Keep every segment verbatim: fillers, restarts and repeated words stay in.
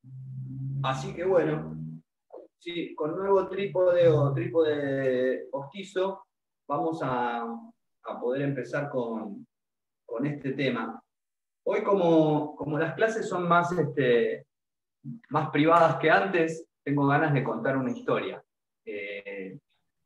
Así que bueno, sí, con nuevo trípode o trípode postizo, vamos a, a poder empezar con, con este tema. Hoy, como, como las clases son más, este, más privadas que antes, tengo ganas de contar una historia. Eh,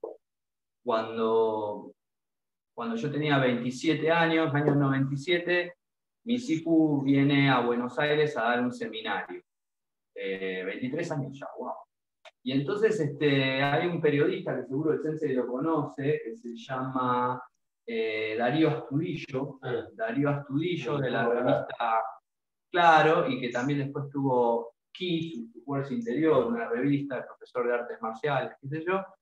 cuando, cuando yo tenía veintisiete años, año noventa y siete, mi Sifu viene a Buenos Aires a dar un seminario. Eh, veintitrés años ya, wow. Y entonces este, hay un periodista que seguro el sensei lo conoce, que se llama eh, Darío Astudillo, ah. Darío Astudillo de la revista Claro, y que también después tuvo Ki, su Fuerza Interior, una revista de profesor de artes marciales, qué sé yo,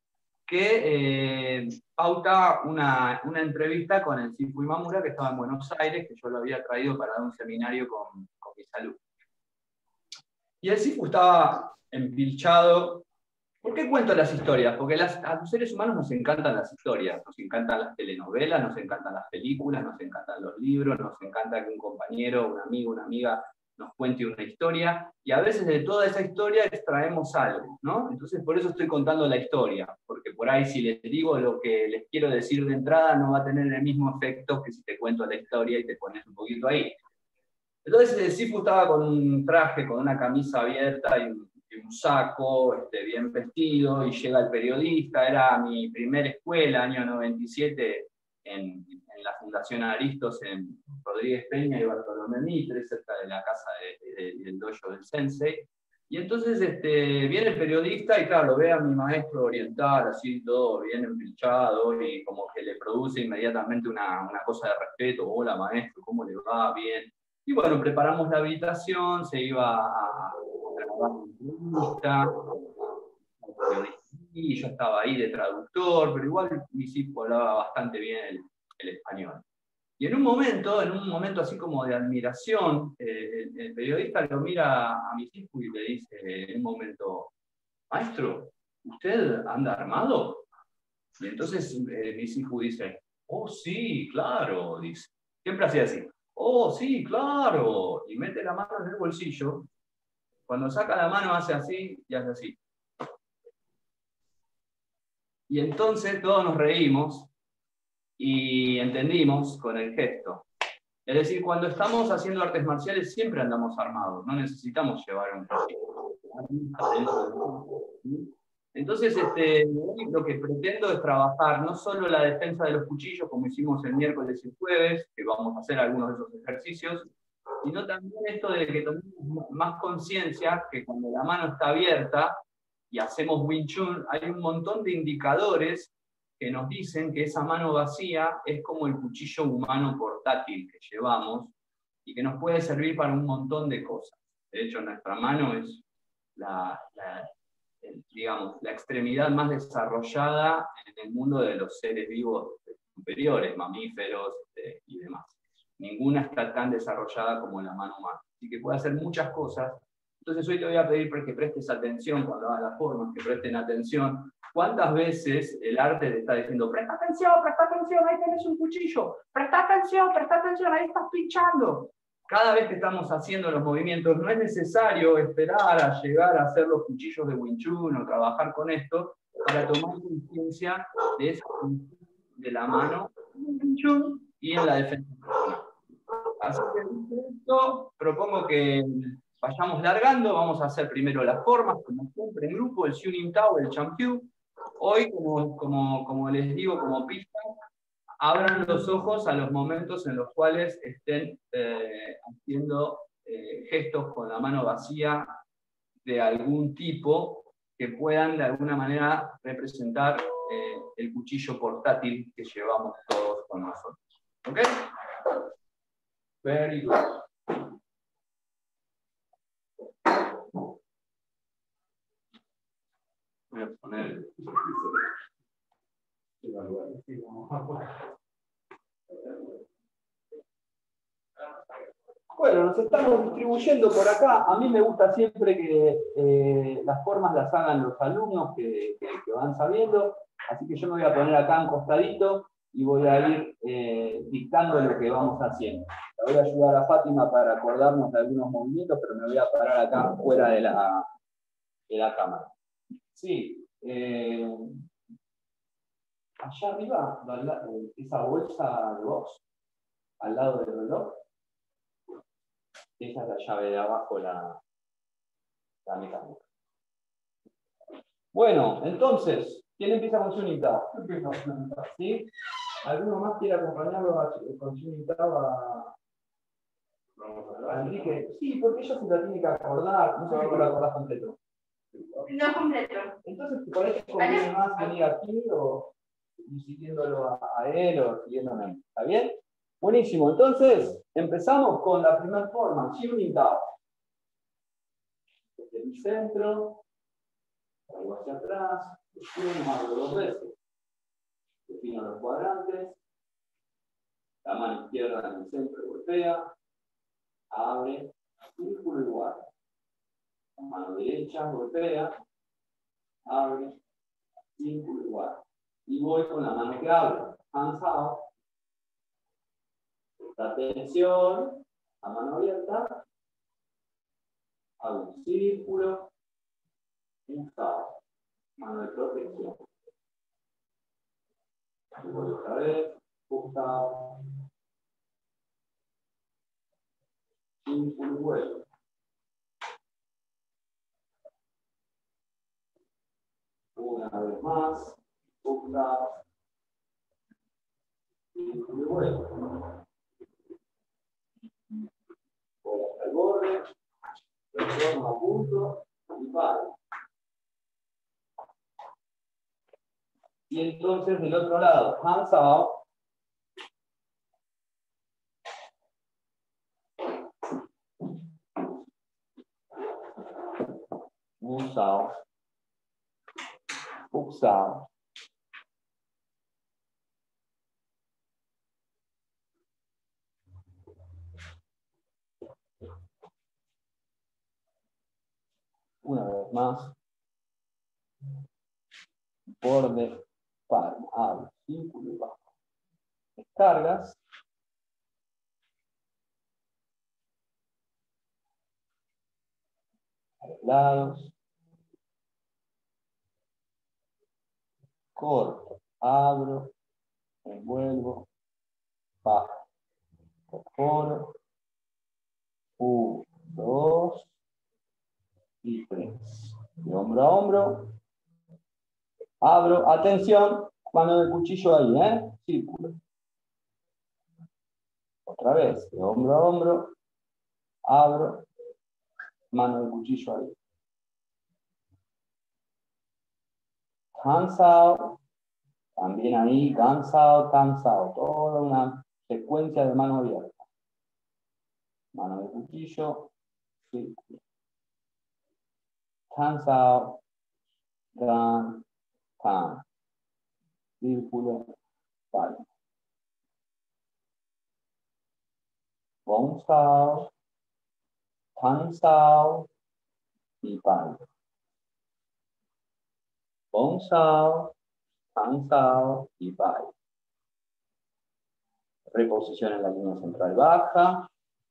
que eh, pauta una, una entrevista con el Sifu Imamura, que estaba en Buenos Aires, que yo lo había traído para dar un seminario con, con mis alumnos. Y el Sifu estaba empilchado. ¿Por qué cuento las historias? Porque las, a los seres humanos nos encantan las historias, nos encantan las telenovelas, nos encantan las películas, nos encantan los libros, nos encanta que un compañero, un amigo, una amiga nos cuente una historia, y a veces de toda esa historia extraemos algo, ¿no? Entonces por eso estoy contando la historia, porque por ahí si les digo lo que les quiero decir de entrada no va a tener el mismo efecto que si te cuento la historia y te pones un poquito ahí. Entonces el Sifu estaba con un traje, con una camisa abierta y un, y un saco, este, bien vestido, y llega el periodista. Era mi primera escuela, año noventa y siete, en, en la Fundación Aristos, en Rodríguez Peña y Bartolomé Mitre, cerca de la casa de, de, del dojo del sensei. Y entonces este, viene el periodista y claro, lo ve a mi maestro oriental, así todo bien empilchado, y como que le produce inmediatamente una, una cosa de respeto. Hola maestro, ¿cómo le va? Bien. Y bueno, preparamos la habitación, se iba a grabar una entrevista, y yo estaba ahí de traductor, pero igual mi Sifu hablaba bastante bien el, el español. Y en un momento, en un momento así como de admiración, eh, el, el periodista lo mira a mi Sifu y le dice en un momento: maestro, ¿usted anda armado? Y entonces eh, mi Sifu dice: oh sí, claro, dice. Siempre hacía así. Oh, sí, claro. Y mete la mano en el bolsillo. Cuando saca la mano hace así y hace así. Y entonces todos nos reímos y entendimos con el gesto. Es decir, cuando estamos haciendo artes marciales siempre andamos armados. No necesitamos llevar un cuchillo. Entonces, este, lo que pretendo es trabajar no solo la defensa de los cuchillos, como hicimos el miércoles y el jueves, que vamos a hacer algunos de esos ejercicios, sino también esto de que tomemos más conciencia que cuando la mano está abierta y hacemos Wing Chun, hay un montón de indicadores que nos dicen que esa mano vacía es como el cuchillo humano portátil que llevamos y que nos puede servir para un montón de cosas. De hecho, nuestra mano es la, la digamos, la extremidad más desarrollada en el mundo de los seres vivos superiores, mamíferos este, y demás. Ninguna está tan desarrollada como la mano humana. Así que puede hacer muchas cosas. Entonces hoy te voy a pedir que prestes atención cuando hagas las formas, que presten atención. ¿Cuántas veces el arte te está diciendo: presta atención, presta atención, ahí tenés un cuchillo, presta atención, presta atención, ahí estás pinchando? Cada vez que estamos haciendo los movimientos, no es necesario esperar a llegar a hacer los cuchillos de Wing Chun o trabajar con esto para tomar conciencia de esa función de la mano en Wing Chun y en la defensa personal. Así que esto, propongo que vayamos largando. Vamos a hacer primero las formas, como siempre en grupo, el Xuning Tao, el Champyu. Hoy, como, como, como les digo, como pista, abran los ojos a los momentos en los cuales estén eh, haciendo eh, gestos con la mano vacía de algún tipo que puedan de alguna manera representar eh, el cuchillo portátil que llevamos todos con nosotros. ¿Ok? Very good. Voy a poner el... Bueno, nos estamos distribuyendo por acá. A mí me gusta siempre que eh, las formas las hagan los alumnos que, que, que van sabiendo. Así que yo me voy a poner acá en costadito. y voy a ir eh, dictando lo que vamos haciendo. La voy a ayudar a Fátima para acordarnos de algunos movimientos, pero me voy a parar acá fuera de la, de la cámara. Sí, eh, allá arriba, esa bolsa de box, al lado del reloj, esa es la llave de abajo, la, la mecánica. Bueno, entonces, ¿quién empieza con su unidad? ¿Sí? ¿Alguno más quiere acompañarlo a, con su unidad a, a Enrique? Sí, porque ella se la tiene que acordar. No sé si te la acordás completo. No completo. Entonces, por ahí te conviene más venir aquí o ir siguiéndolo a, a él o siguiéndome a mí. ¿Está bien? Buenísimo. Entonces, empezamos con la primera forma, Tuning Down. Desde el centro, traigo hacia atrás, defino, abro dos veces. Defino los cuadrantes. La mano izquierda en el centro golpea. Abre, círculo igual. La mano derecha golpea. Abre, círculo igual. Y voy con la mano que abre. Hands out. Presta atención. La mano abierta. Hago un círculo. Un out. Mano de protección. Y voy otra vez. Un out. Círculo y vuelvo. Una vez más. Un out. Círculo y vuelvo. Voy hasta el borde. Retorno a punto y paro. Y entonces del otro lado, hands out. Moves out. Hooks out. Una vez más. Borde, palma, abre, círculo y bajo. Descargas. A los lados. Corto, abro, envuelvo, bajo. Perforo. Uno, dos y tres. De hombro a hombro. Abro, atención, mano de cuchillo ahí, ¿eh? Círculo. Otra vez, de hombro a hombro. Abro, mano de cuchillo ahí. Hands out, también ahí, hands out, hands out. Toda una secuencia de mano abierta. Mano de cuchillo, círculo. Hands out, gun, pan. Círculo, palma. Bones out, hands out y palma. Bones out, hands out y palma. Reposición en la línea central baja.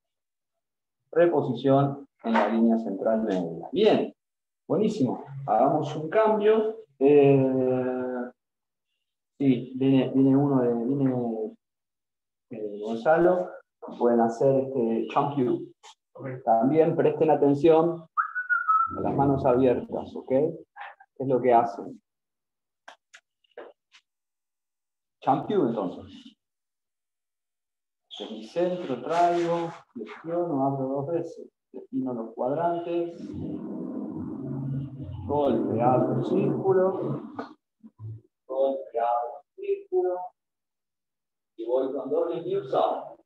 Reposición en la línea central media. Bien, buenísimo. Hagamos un cambio. Eh, sí, viene, viene uno de viene, eh, Gonzalo. Pueden hacer este champion. También presten atención a las manos abiertas, ¿ok? ¿Qué es lo que hacen? Champion, entonces. En mi centro traigo, flexiono, abro dos veces, defino los cuadrantes, golpe, abro círculo, golpe, abro círculo, y voy con doble views out.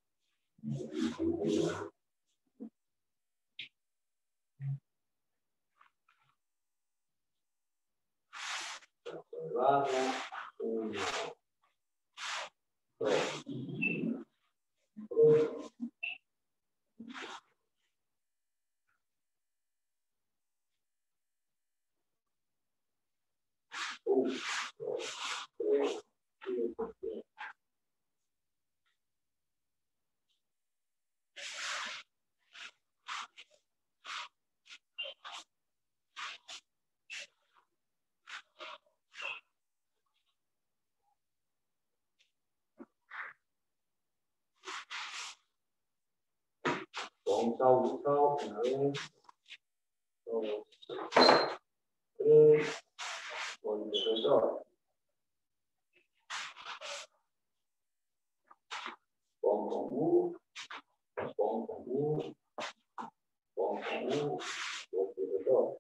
Observarla, uno, dos, tres. uno, dos, tres, usado, usado, una vez, dos, tres, con el profesor. Pon con U, pon con U, pon con U, el profesor.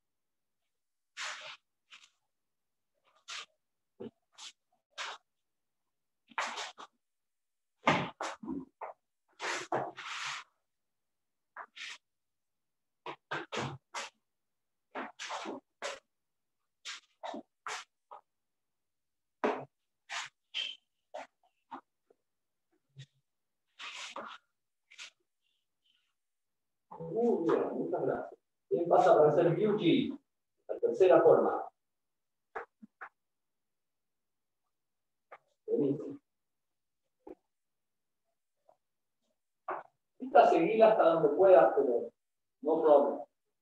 Muy bien, muchas gracias. ¿Quién pasa para hacer Beauty? La tercera forma. Buenísimo. Esta seguila hasta donde puedas, pero no problem.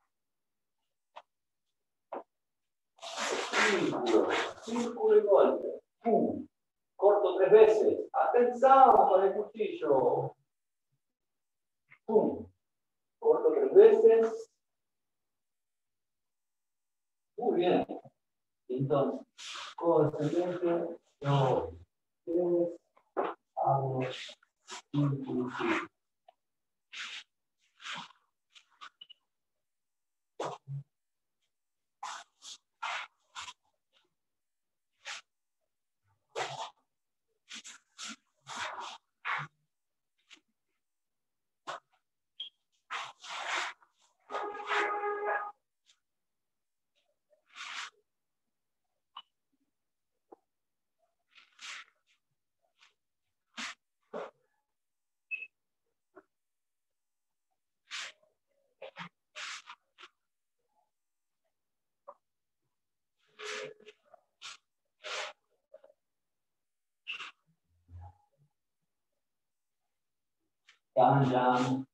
Círculo, círculo y golpe. ¡Pum! Corto tres veces. Atención con el cuchillo. ¡Pum! Corto tres veces. Muy bien. Entonces, codo descendente, dos, tres, hago círculo, círculo. Yan, yan.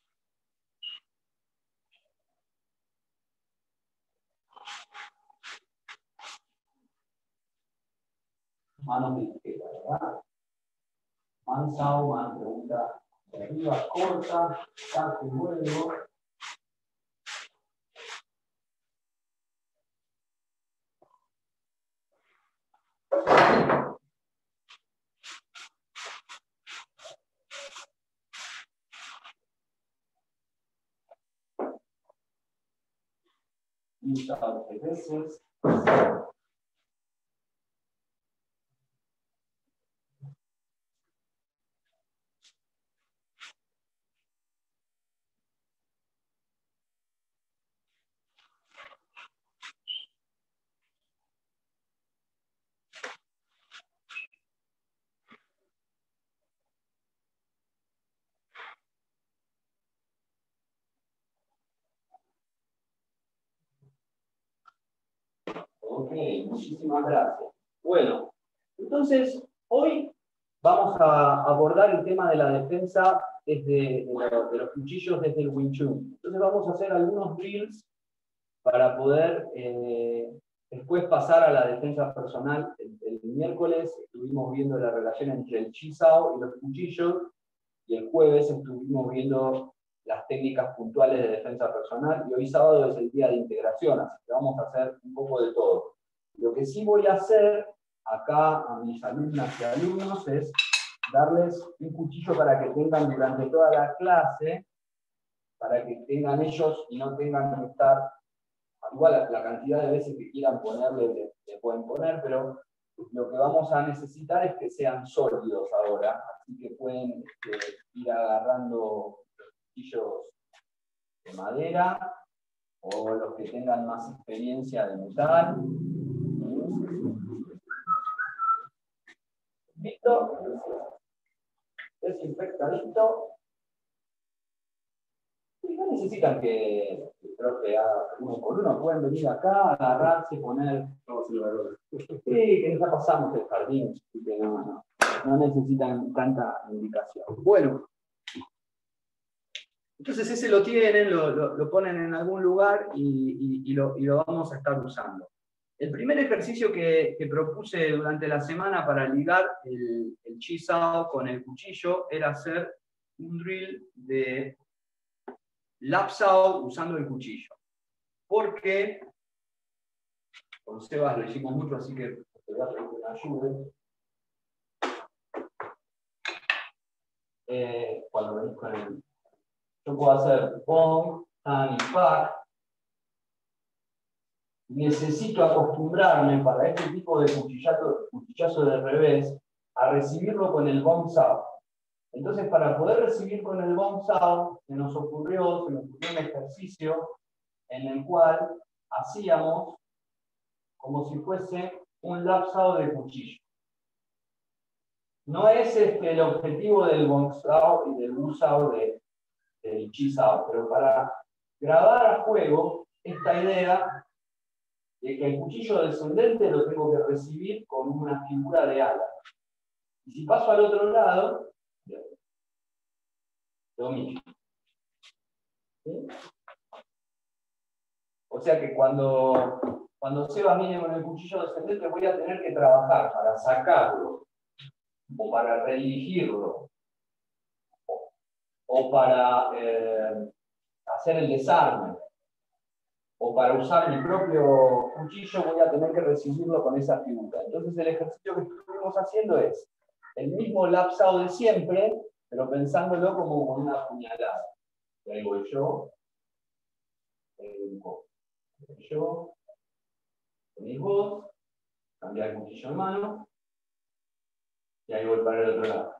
Manos de izquierda, ¿verdad? Mansao, mano pregunta de arriba, corta, saco y vuelvo. Y saco tres veces. Ok, muchísimas gracias. Bueno, entonces hoy vamos a abordar el tema de la defensa desde, de, los, de los cuchillos desde el Wing Chun. Entonces vamos a hacer algunos drills para poder eh, después pasar a la defensa personal. El, el miércoles estuvimos viendo la relación entre el Chi Sao y los cuchillos, y el jueves estuvimos viendo las técnicas puntuales de defensa personal, y hoy sábado es el día de integración, así que vamos a hacer un poco de todo. Lo que sí voy a hacer acá a mis alumnas y alumnos es darles un cuchillo para que tengan durante toda la clase, para que tengan ellos y no tengan que estar, igual la, la cantidad de veces que quieran ponerle, le, le pueden poner, pero lo que vamos a necesitar es que sean sólidos ahora, así que pueden este, ir agarrando los cuchillos de madera o los que tengan más experiencia de metal. ¿Listo? Desinfectadito. Y no necesitan que, creo que haga uno por uno, pueden venir acá, agarrarse, poner. Sí, que ya pasamos el jardín, así que no, no, no necesitan tanta indicación. Bueno, entonces ese lo tienen, lo, lo, lo ponen en algún lugar y, y, y, lo, y lo vamos a estar usando. El primer ejercicio que, que propuse durante la semana para ligar el, el Chi Sao con el cuchillo era hacer un drill de lapsado usando el cuchillo. Porque, con Sebas lo hicimos mucho, así que te voy a pedir que me ayude. Eh, cuando venís con el... Yo puedo hacer bong, tan y pack. Necesito acostumbrarme para este tipo de cuchillazo, cuchillazo de revés a recibirlo con el bong saw. Entonces, para poder recibir con el bong saw, se nos ocurrió, se nos ocurrió un ejercicio en el cual hacíamos como si fuese un lapsado de cuchillo. No es este el objetivo del bong saw y del bu saw de, del chi saw, pero para grabar a juego esta idea de que el cuchillo descendente lo tengo que recibir con una figura de ala. Y si paso al otro lado, lo mismo. ¿Sí? O sea que cuando, cuando Sebas viene con el cuchillo descendente voy a tener que trabajar para sacarlo, o para redirigirlo, o, o para eh, hacer el desarme, o para usar mi propio cuchillo voy a tener que recibirlo con esa figura. Entonces el ejercicio que estuvimos haciendo es el mismo lapsado de siempre, pero pensándolo como con una puñalada. Y ahí voy yo, ahí voy yo, venís vos, cambiar el cuchillo en mano, y ahí voy para el otro lado.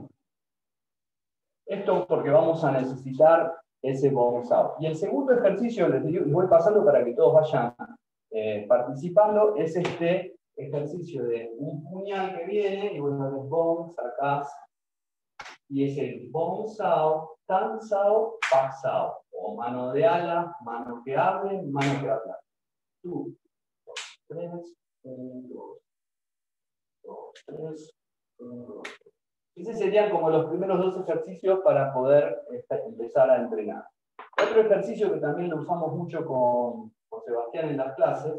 Esto porque vamos a necesitar ese bong saw. Y el segundo ejercicio, les digo, les voy pasando para que todos vayan eh, participando, es este ejercicio de un puñal que viene, y bueno, el bong, sacás, y es el bong saw, tan saw, pack saw, o mano de ala, mano que abre, mano que habla. Tú, dos, tres, un, dos, dos, tres, un, dos. Esos serían como los primeros dos ejercicios para poder empezar a entrenar. Otro ejercicio que también lo usamos mucho con, con Sebastián en las clases,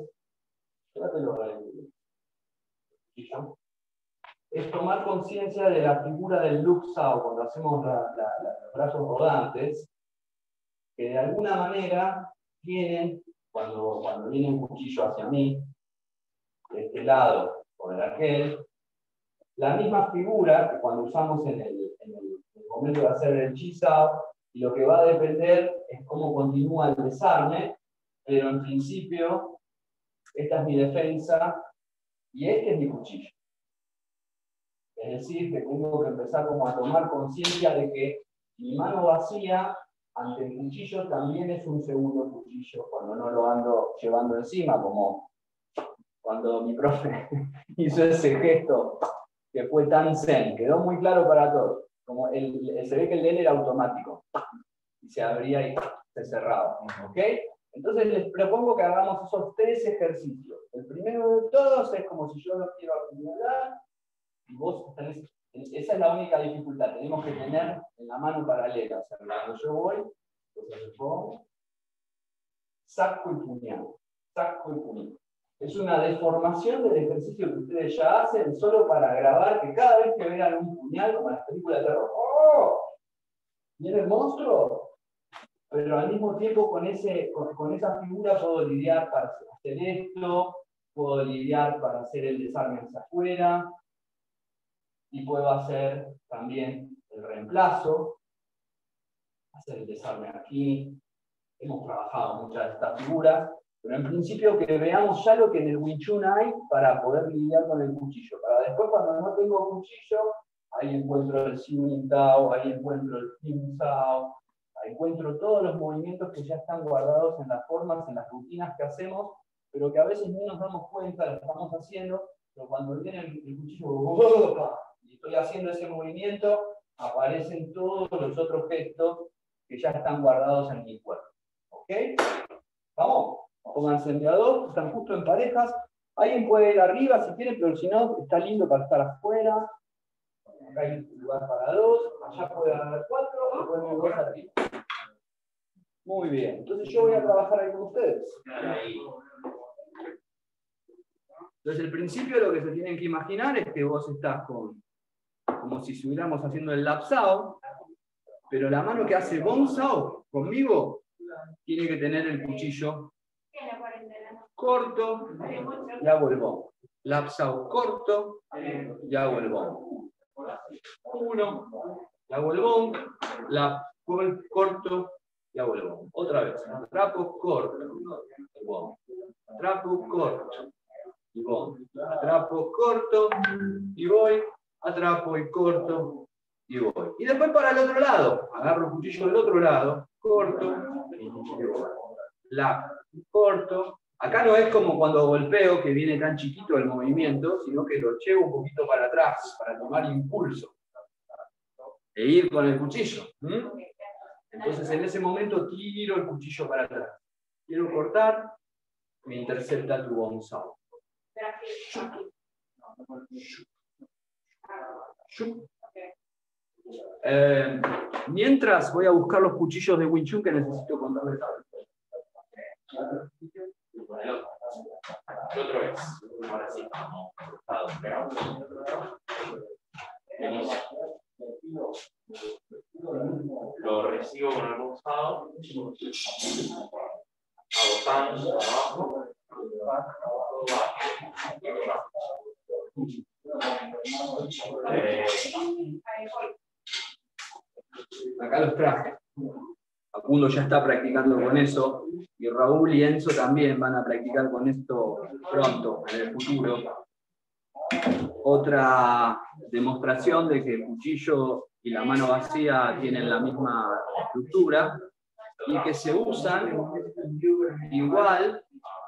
es tomar conciencia de la figura del look saw cuando hacemos la, la, la, los brazos rodantes, que de alguna manera tienen, cuando, cuando viene un cuchillo hacia mí, de este lado o de aquel, la misma figura que cuando usamos en el, en el, en el momento de hacer el chi saw, y lo que va a depender es cómo continúa el desarme, pero en principio esta es mi defensa y este es mi cuchillo. Es decir, que tengo que empezar como a tomar conciencia de que mi mano vacía ante el cuchillo también es un segundo cuchillo cuando no lo ando llevando encima, como cuando mi profe hizo ese gesto que fue tan zen, quedó muy claro para todos. Como el, el, se ve que el L era automático y se abría y se cerraba. ¿Ok? Entonces les propongo que hagamos esos tres ejercicios. El primero de todos es como si yo lo quiero acumular y vos tenés, esa es la única dificultad, tenemos que tener en la mano paralela. O sea, cuando yo voy, entonces me pongo, saco el puñal, saco el puñal. Es una deformación del ejercicio que ustedes ya hacen solo para grabar que cada vez que vean un puñal, como en las películas de terror, ¡oh! ¿Viene el monstruo? Pero al mismo tiempo con, ese, con, con esa figura puedo lidiar para hacer esto, puedo lidiar para hacer el desarme hacia afuera, y puedo hacer también el reemplazo, hacer el desarme aquí. Hemos trabajado muchas de estas figuras, pero en principio que veamos ya lo que en el Wing Chun hay para poder lidiar con el cuchillo. Para después, cuando no tengo cuchillo, ahí encuentro el Xin Tao, ahí encuentro el Tim Sao, ahí encuentro todos los movimientos que ya están guardados en las formas, en las rutinas que hacemos, pero que a veces ni nos damos cuenta, lo estamos haciendo, pero cuando viene el, el cuchillo, y estoy haciendo ese movimiento, aparecen todos los otros gestos que ya están guardados en mi cuerpo. ¿Ok? Vamos, pónganse en de a dos, están justo en parejas. Alguien puede ir arriba si quieren, pero si no, está lindo para estar afuera. Acá hay un lugar para dos, allá puede haber cuatro, y podemos dos arriba. Muy bien, entonces yo voy a trabajar ahí con ustedes. Entonces el principio lo que se tienen que imaginar es que vos estás con, como si estuviéramos haciendo el lapsado, Pero la mano que hace Bonsao conmigo tiene que tener el cuchillo corto y hago el bon. Lapsao corto y hago el bon. Uno, y hago el bon. Lap corto y hago el bon. Otra vez. Atrapo corto y bon. Atrapo corto y bon. Atrapo corto y voy. Atrapo y corto y voy. Y después para el otro lado. Agarro el cuchillo del otro lado. Corto y voy. Lap corto. Acá no es como cuando golpeo, que viene tan chiquito el movimiento, sino que lo llevo un poquito para atrás, para tomar impulso. E ir con el cuchillo. ¿Mm? Entonces en ese momento tiro el cuchillo para atrás. Quiero cortar, me intercepta tu Bonsao. Eh, mientras voy a buscar los cuchillos de Wing Chun que necesito contarles algo. Y otra vez. Ahora sí. Lo recibo con el Bonsao. Hago tan abajo. Eh, acá los traje. Facundo ya está practicando con eso. Y Raúl y Enzo también van a practicar con esto pronto, en el futuro. Otra demostración de que el cuchillo y la mano vacía tienen la misma estructura y que se usan igual.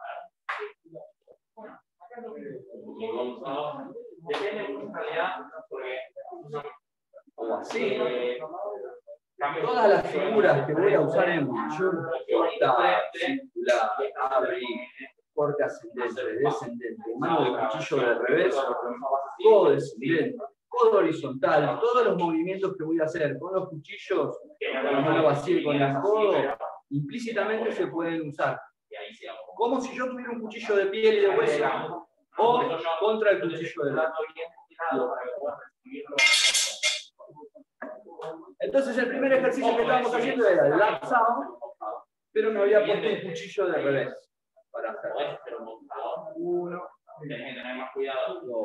O así. Todas las figuras que voy a usar en Chun, corta, circular, abrir, corte ascendente, descendente, mano de cuchillo de revés, codo descendente, codo horizontal, todos los movimientos que voy a hacer con los cuchillos, con la mano vacía y con el codo, implícitamente se pueden usar. Como si yo tuviera un cuchillo de piel y de hueso, o contra el cuchillo de la Entonces el primer ejercicio que estábamos haciendo era el lapsao, pero me había puesto un cuchillo de revés para hacer. Uno, dos,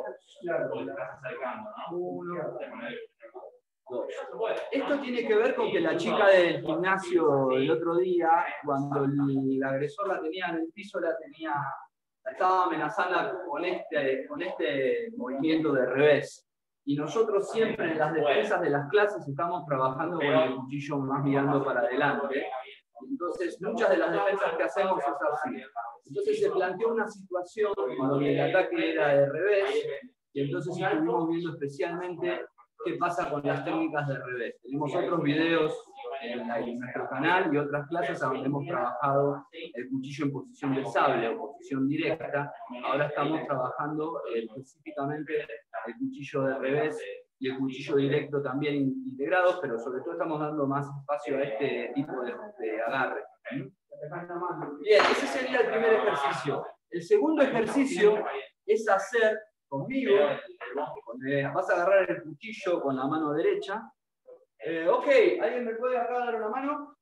uno, dos. Esto tiene que ver con que la chica del gimnasio el otro día, cuando el agresor la tenía en el piso, la tenía, la estaba amenazando con este, con este movimiento de revés. Y nosotros siempre en las defensas de las clases estamos trabajando con el cuchillo más mirando para adelante. Entonces, muchas de las defensas que hacemos es así. Entonces se planteó una situación donde el ataque era de revés, y entonces estuvimos viendo especialmente qué pasa con las técnicas de revés. Tenemos otros videos en, la, en nuestro canal y otras clases donde hemos trabajado el cuchillo en posición de sable o posición directa. Ahora estamos trabajando eh, específicamente el cuchillo de revés y el cuchillo directo también integrados, pero sobre todo estamos dando más espacio a este tipo de, de agarre. Bien, ese sería el primer ejercicio. El segundo ejercicio es hacer conmigo, eh, vas a agarrar el cuchillo con la mano derecha. Eh, ok, ¿alguien me puede agarrar una mano?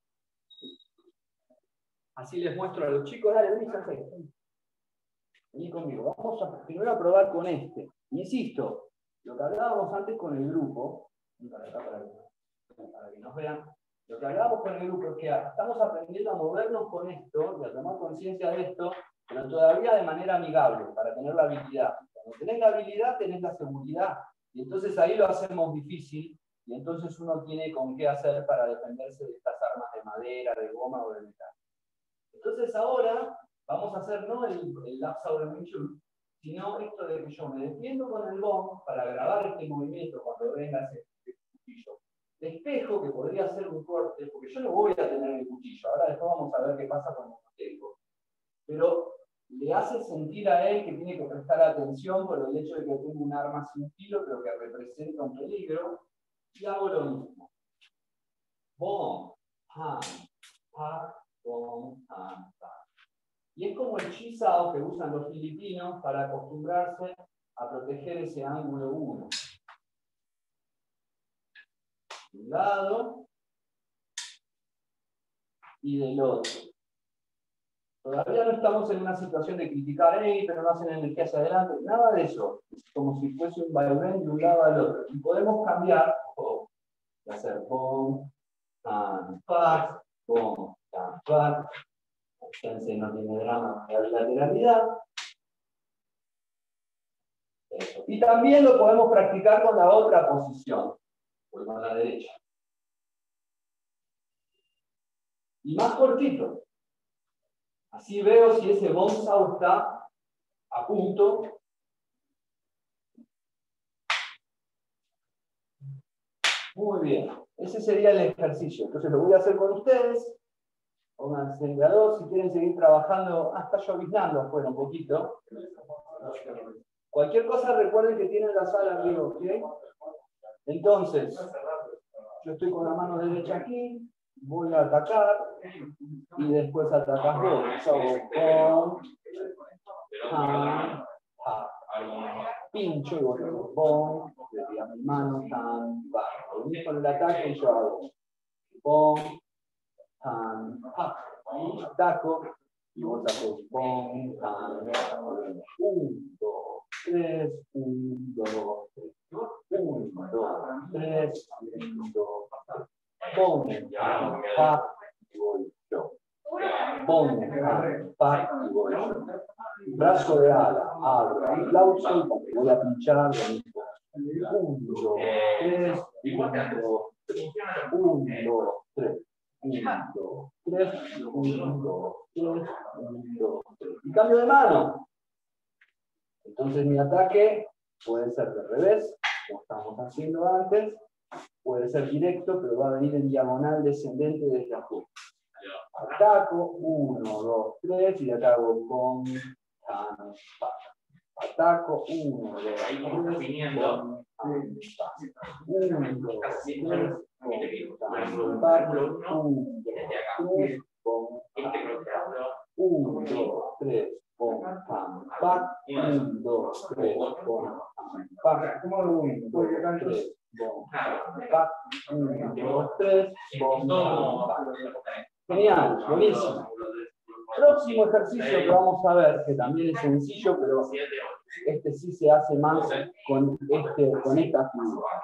Así les muestro a los chicos. Dale, vení, Sanjay. Vení conmigo. Vamos a primero a probar con este. Insisto, lo que hablábamos antes con el grupo, para acá para que, para que nos vean, lo que hablábamos con el grupo es que estamos aprendiendo a movernos con esto y a tomar conciencia de esto, pero todavía de manera amigable, para tener la habilidad. Cuando tenés la habilidad, tenés la seguridad. Y entonces ahí lo hacemos difícil, y entonces uno tiene con qué hacer para defenderse de estas armas de madera, de goma o de metal. Entonces ahora vamos a hacer no el, el lapsao de Wing Chun, sino esto de que yo me defiendo con el gong para grabar este movimiento cuando venga ese cuchillo. Despejo, que podría ser un corte, porque yo no voy a tener el cuchillo. Ahora después vamos a ver qué pasa cuando lo tengo. Pero le hace sentir a él que tiene que prestar atención por el hecho de que tengo un arma sin filo, pero que representa un peligro. Y hago lo mismo. Bom, han, pa, bom, han, pa. Y es como el chisao que usan los filipinos para acostumbrarse a proteger ese ángulo uno. De un lado, y del otro. Todavía no estamos en una situación de criticar, hey, pero no hacen energía hacia adelante, nada de eso. Es como si fuese un vaivén de un lado al otro. Y podemos cambiar, oh, de hacer bom, tan, pac, bom, tan, pac. Fíjense, no tiene drama de lateralidad. Eso. Y también lo podemos practicar con la otra posición, o con la derecha. Y más cortito. Así veo si ese bonsau está a punto. Muy bien. Ese sería el ejercicio. Entonces lo voy a hacer con ustedes. Pónganse en dos. Si quieren seguir trabajando. Ah, está lloviznando afuera un poquito. Cualquier cosa recuerden que tienen la sala arriba, ¿ok? Entonces, yo estoy con la mano derecha aquí. Voy a atacar. Y después atacas vos. Yo hago con... Ah, ah. Pincho y vuelvo bom, le a mi mano, tan, va. Con el ataque yo hago bom, tan, pa. Ataco y vos haces bom, tan, un, dos, tres, un, dos, tres, un, dos, tres, un, dos, bom, tan, pa, y voy yo. Bom, tan, pa, y voy yo. Brazo de ala, abro, aplauso, voy a pinchar. Un, dos, tres, un, dos, tres, un, dos, tres, un, dos, tres, un, dos, tres, un, dos, tres. Y cambio de mano. Entonces mi ataque puede ser de revés, como estamos haciendo antes, puede ser directo, pero va a venir en diagonal descendente desde afuera. Ataco, uno, dos, tres, y ataco con... Ataco, uno, dos, tres, uno, dos, tres, uno, dos, tres, pom, pam, pac, uno, dos, tres, pom, pac, uno, dos, tres, pom, pac, uno, dos, tres, pom, pac. Genial, buenísimo. Próximo ejercicio que vamos a ver, que también es sencillo, pero este sí se hace más con, este, con esta figura.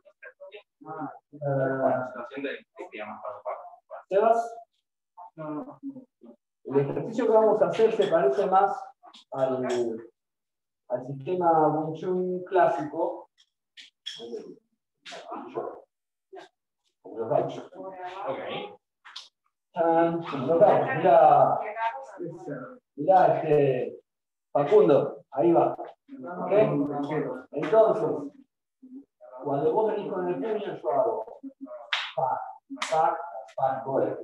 Uh, ¿Sebas? El ejercicio que vamos a hacer se parece más al, al sistema Wing Chun clásico. Como los gauchos. Como los gauchos. Mira, mira este, Facundo, ahí va. ¿Okay? Entonces, cuando vos venís con el puño, yo hago pa, pa, pa, gol.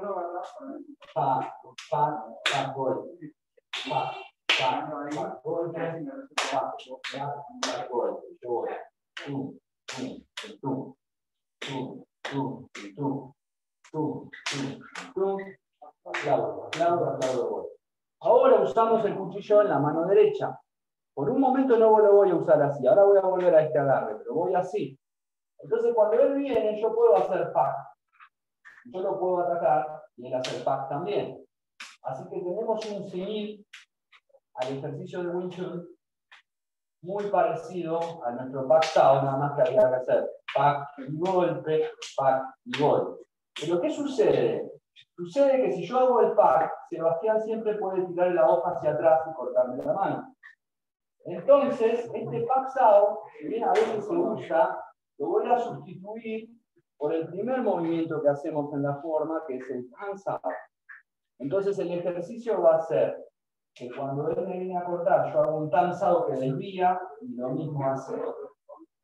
Pa, pa, pa, gol. Pa, pa, pa, gol. Pa, pa, pa, gol. Yo voy. Tum, tum, tum, tum, tum, tum, tum, tum, tum. Aplaudo, aplaudo, aplaudo, gol. Ahora usamos el cuchillo en la mano derecha. Por un momento no lo voy a usar así. Ahora voy a volver a este agarre, pero voy así. Entonces cuando él viene, yo puedo hacer pack. Yo lo puedo atacar y él hacer pack también. Así que tenemos un símil al ejercicio de Wing Chun muy parecido a nuestro pack Sao, nada más que había que hacer pack y golpe, pack y golpe. Pero ¿qué sucede? Sucede que si yo hago el pack, Sebastián siempre puede tirar la hoja hacia atrás y cortarme la mano. Entonces, este pack Sao, que bien a veces se usa, lo voy a sustituir por el primer movimiento que hacemos en la forma, que es el Tan Sao. Entonces, el ejercicio va a ser que cuando él me viene a cortar, yo hago un Tan Sao que desvía y lo mismo hace otro.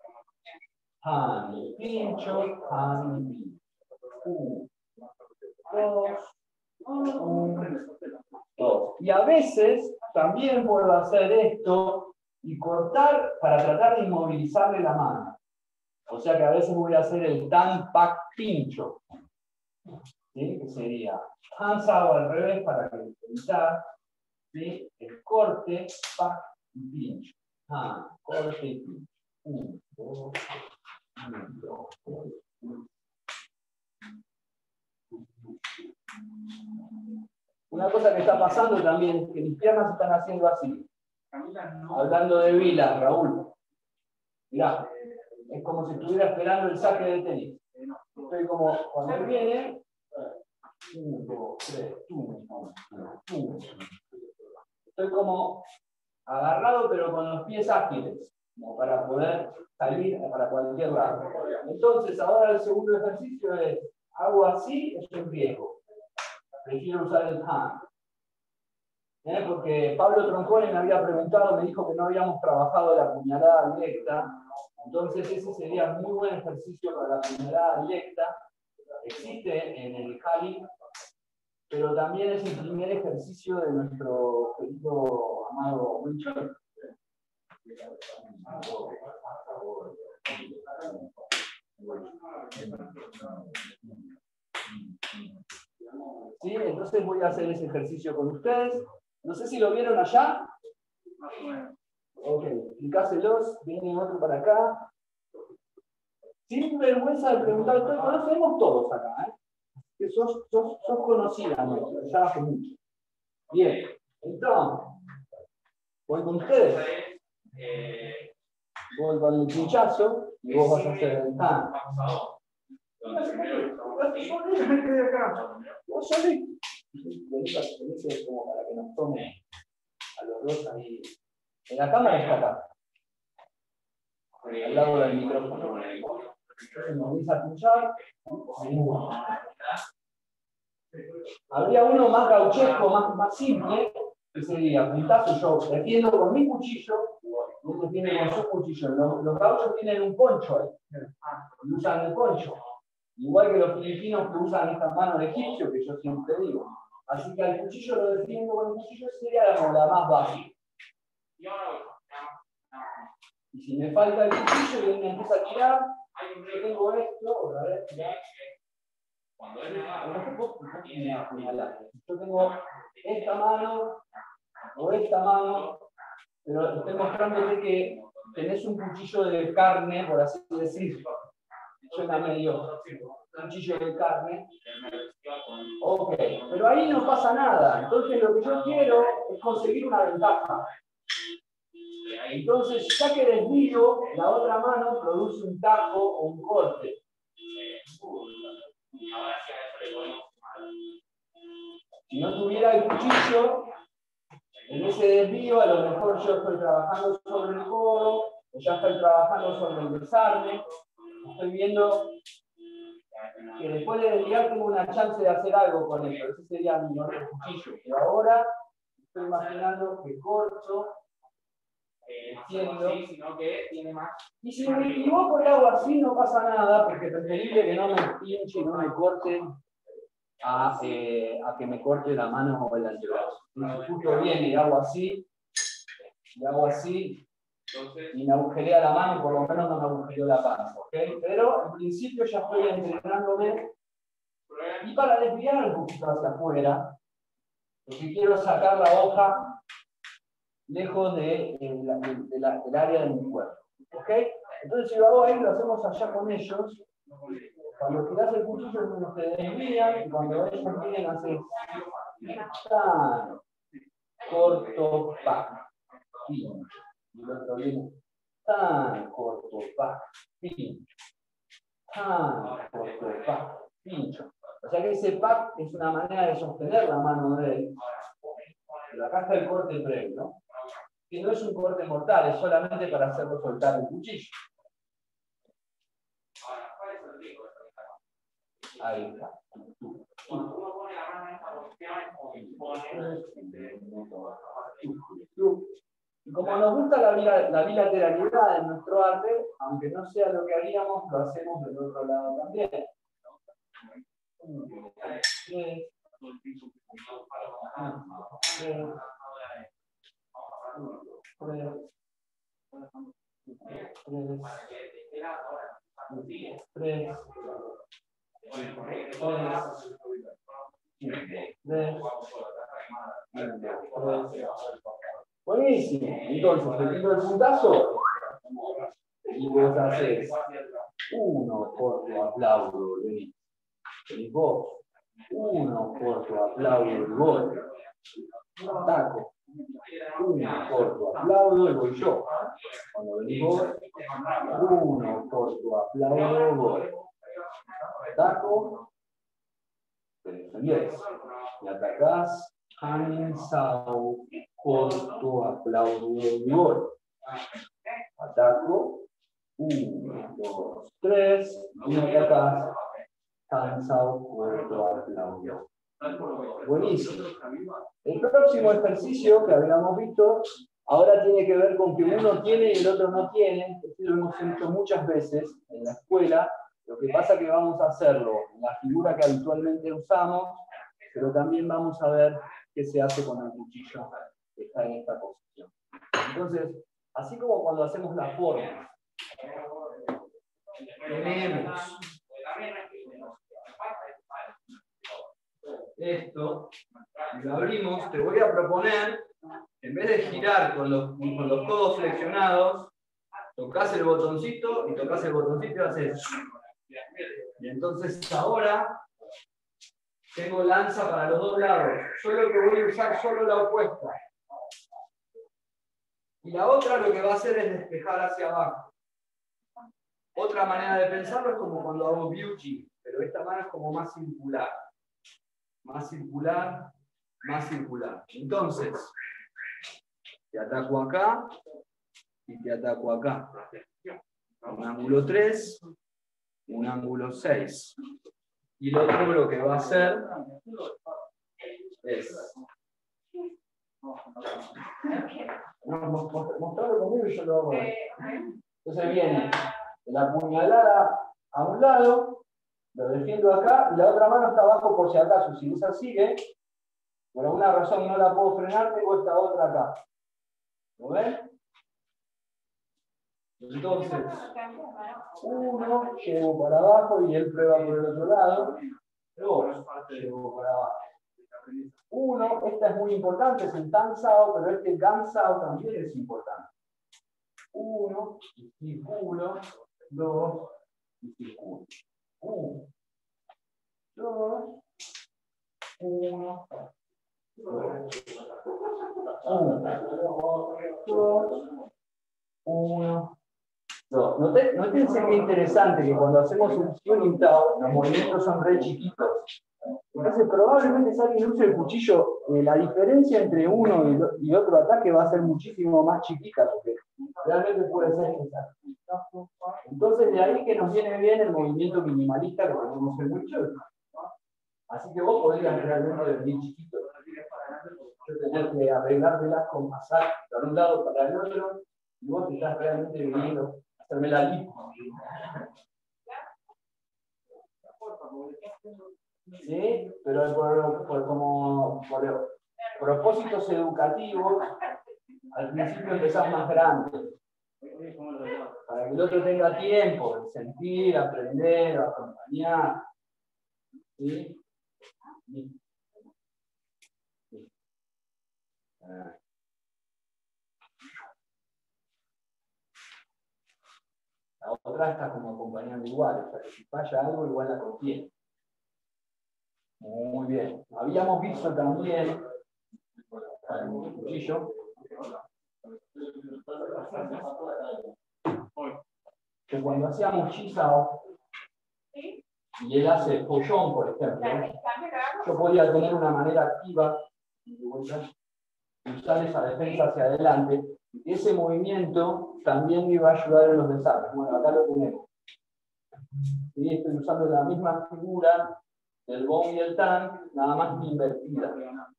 Han y pincho, han y pincho. Un, dos, un, dos. Y a veces también puedo hacer esto y cortar para tratar de inmovilizarle la mano. O sea que a veces voy a hacer el tan pac pincho. ¿Sí? Que sería tan sao al revés para que evitar, ¿sí? El corte, pac y pincho. Ah, corte y pincho. Un, dos, un, dos, tres, un. Una cosa que está pasando también es que mis piernas están haciendo así. Hablando de Vila, Raúl. Mirá, es como si estuviera esperando el saque de tenis. Estoy como, cuando él viene, uno, dos, tres, uno, uno. Estoy como agarrado, pero con los pies ágiles, como para poder salir para cualquier lado. Entonces, ahora el segundo ejercicio es, hago así, es un riesgo. Prefiero usar el hand. ¿Eh? Porque Pablo Troncone me había preguntado, me dijo que no habíamos trabajado la puñalada directa. Entonces, ese sería un muy buen ejercicio para la puñalada directa. Existe en el Cali, pero también es el primer ejercicio de nuestro querido amado Wilson. Sí, entonces voy a hacer ese ejercicio con ustedes. No sé si lo vieron allá. Ok, explicáselos. Viene otro para acá. Sin vergüenza de preguntar, nos conocemos todos acá, ¿eh? Que sos, sos, sos conocida, ¿no? Ya hace mucho. Bien, entonces, voy con ustedes. Voy con el pinchazo y vos vas a hacer el tan. Vos solís. Como para que nos tome a los dos ahí. En la cámara está acá. Al lado del micrófono. Entonces me vais a pinchar. Habría uno más gauchesco, más, más simple, que sería puntazo. Yo defiendo con mi cuchillo, y él defiende con su cuchillo. Los, los gauchos tienen un poncho ahí, y usan el poncho. Igual que los filipinos que usan estas manos de egipcio, que yo siempre digo. Así que al cuchillo lo defiendo con el cuchillo, sería la, la más básica. Y si me falta el cuchillo y él me empieza a tirar, yo tengo esto, otra vez, mirá. Yo tengo esta mano o esta mano, pero estoy mostrándote que tenés un cuchillo de carne, por así decirlo. Suena medio cuchillo de carne. Ok, pero ahí no pasa nada. Entonces lo que yo quiero es conseguir una ventaja. Entonces, ya que desvío, la otra mano produce un tajo o un corte. Si no tuviera el cuchillo, en ese desvío a lo mejor yo estoy trabajando sobre el codo, o ya estoy trabajando sobre el desarme. Estoy viendo que después de desviar tengo una chance de hacer algo con eso. Ese sería mi otro cuchillo. Pero ahora estoy imaginando que corto, entiendo, sino que tiene más. Y si me equivoco y hago así, no pasa nada, porque es preferible que no me pinche y no me corte a, eh, a que me corte la mano o el antebrazo. Si justo viene y hago así, y hago así, y me agujerea la mano, por lo menos no me agujereó la panza, ¿ok? Pero en principio ya estoy entrenándome. Y para desviar un poquito hacia afuera, lo que quiero es sacar la hoja lejos de, de la, de, de la, del área de mi cuerpo, ¿ok? Entonces si lo hago ahí, lo hacemos allá con ellos. Cuando tiras el cuchillo, uno se desvía, y cuando ellos vienen a hacer tan corto, pa, pincho. Y el otro viene tan corto, pa, pincho. Tan corto, pa, pincho. O sea que ese pack es una manera de sostener la mano de él. Pero acá está el corte previo, ¿no? Que no es un corte mortal, es solamente para hacerlo soltar el cuchillo. Ahí está. Y como nos gusta la, la bilateralidad en nuestro arte, aunque no sea lo que haríamos, lo hacemos del otro lado también. Buenísimo. Entonces, te tiro el puntazo y vos haces uno por tu aplauso, Luis. Y vos, Uno, corto, aplaudo y voy. Ataco. Uno, corto, aplaudo y voy yo. Cuando venís vos, uno, corto, aplaudo, voy. Ataco. Te defendés. Y atacás. Hansau, corto, aplaudo y voy. Ataco. Uno, dos, tres. Y atacás. Hansau, corto, aplaudo. Buenísimo. El próximo ejercicio que habíamos visto ahora tiene que ver con que uno tiene y el otro no tiene. Esto lo hemos hecho muchas veces en la escuela. Lo que pasa es que vamos a hacerlo en la figura que habitualmente usamos, pero también vamos a ver qué se hace con el cuchillo que está en esta posición. Entonces, así como cuando hacemos la forma, tenemos esto, y lo abrimos, te voy a proponer, en vez de girar con los, con los codos flexionados, tocas el botoncito y tocas el botoncito y haces. Y entonces ahora tengo lanza para los dos lados. Yo lo que voy a usar solo la opuesta. Y la otra lo que va a hacer es despejar hacia abajo. Otra manera de pensarlo es como cuando hago beauty, pero esta mano es como más circular. Más circular, más circular. Entonces, te ataco acá y te ataco acá. Un ángulo tres, un ángulo seis. Y lo otro lo que va a hacer es... Mostrarlo conmigo y yo lo hago. Entonces viene la puñalada a un lado, lo defiendo acá, y la otra mano está abajo por si acaso. Si esa sigue, por alguna razón no la puedo frenar, tengo esta otra acá. ¿Lo ven? Entonces, uno, llevo para abajo y él prueba por el otro lado. Dos, llevo para abajo. Uno, esta es muy importante, es el Tansao, pero este Gansao también es importante. Uno, y circulo. Dos, y circulo. Uno, dos, uno, dos, uno, uno, dos. Noté- Nótense qué interesante que cuando hacemos un tuning tao, los movimientos son re chiquitos. Entonces probablemente si alguien use el cuchillo, eh, la diferencia entre uno y, lo- y otro ataque va a ser muchísimo más chiquita, porque realmente puede ser esa. Entonces de ahí que nos viene bien el movimiento minimalista que tenemos en Wing Chun. Así que vos podrías realmente venir chiquito. Yo tener que arreglármelas con pasar de un lado para el otro, y vos te estás realmente viniendo a hacerme la lipo. Sí, pero por, por, como, por propósitos educativos, al principio empezás más grande. Para que el otro tenga tiempo de sentir, aprender, acompañar. ¿Sí? ¿Sí? ¿Sí? Ah. La otra está como acompañando igual, o sea que si falla algo, igual la contiene. Muy bien. Habíamos visto también el cuchillo que cuando hacíamos chisao y él hace pollón, por ejemplo, yo podía tener una manera activa de usar esa defensa hacia adelante. Ese movimiento también me iba a ayudar en los desarmes. Bueno, acá lo tenemos. ¿Sí? Estoy usando la misma figura del Bong y el Tang, nada más invertida.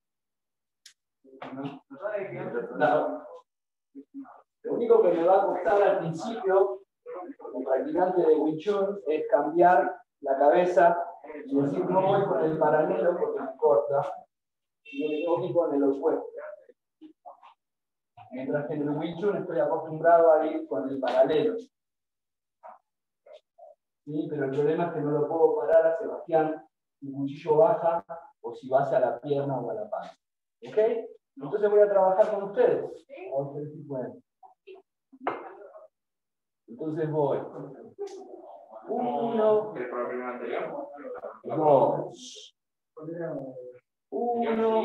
Claro. Lo único que me va a costar al principio, como practicante de Wing Chun, es cambiar la cabeza y decir no voy con el paralelo porque me corta, sino que tengo que ir con el opuesto. Mientras que en el Wing Chun estoy acostumbrado a ir con el paralelo. ¿Sí? Pero el problema es que no lo puedo parar a Sebastián si el cuchillo baja o si va hacia la pierna o a la panza. ¿Ok? Entonces voy a trabajar con ustedes. A ustedes sí pueden. Entonces voy. Uno, dos, Uno,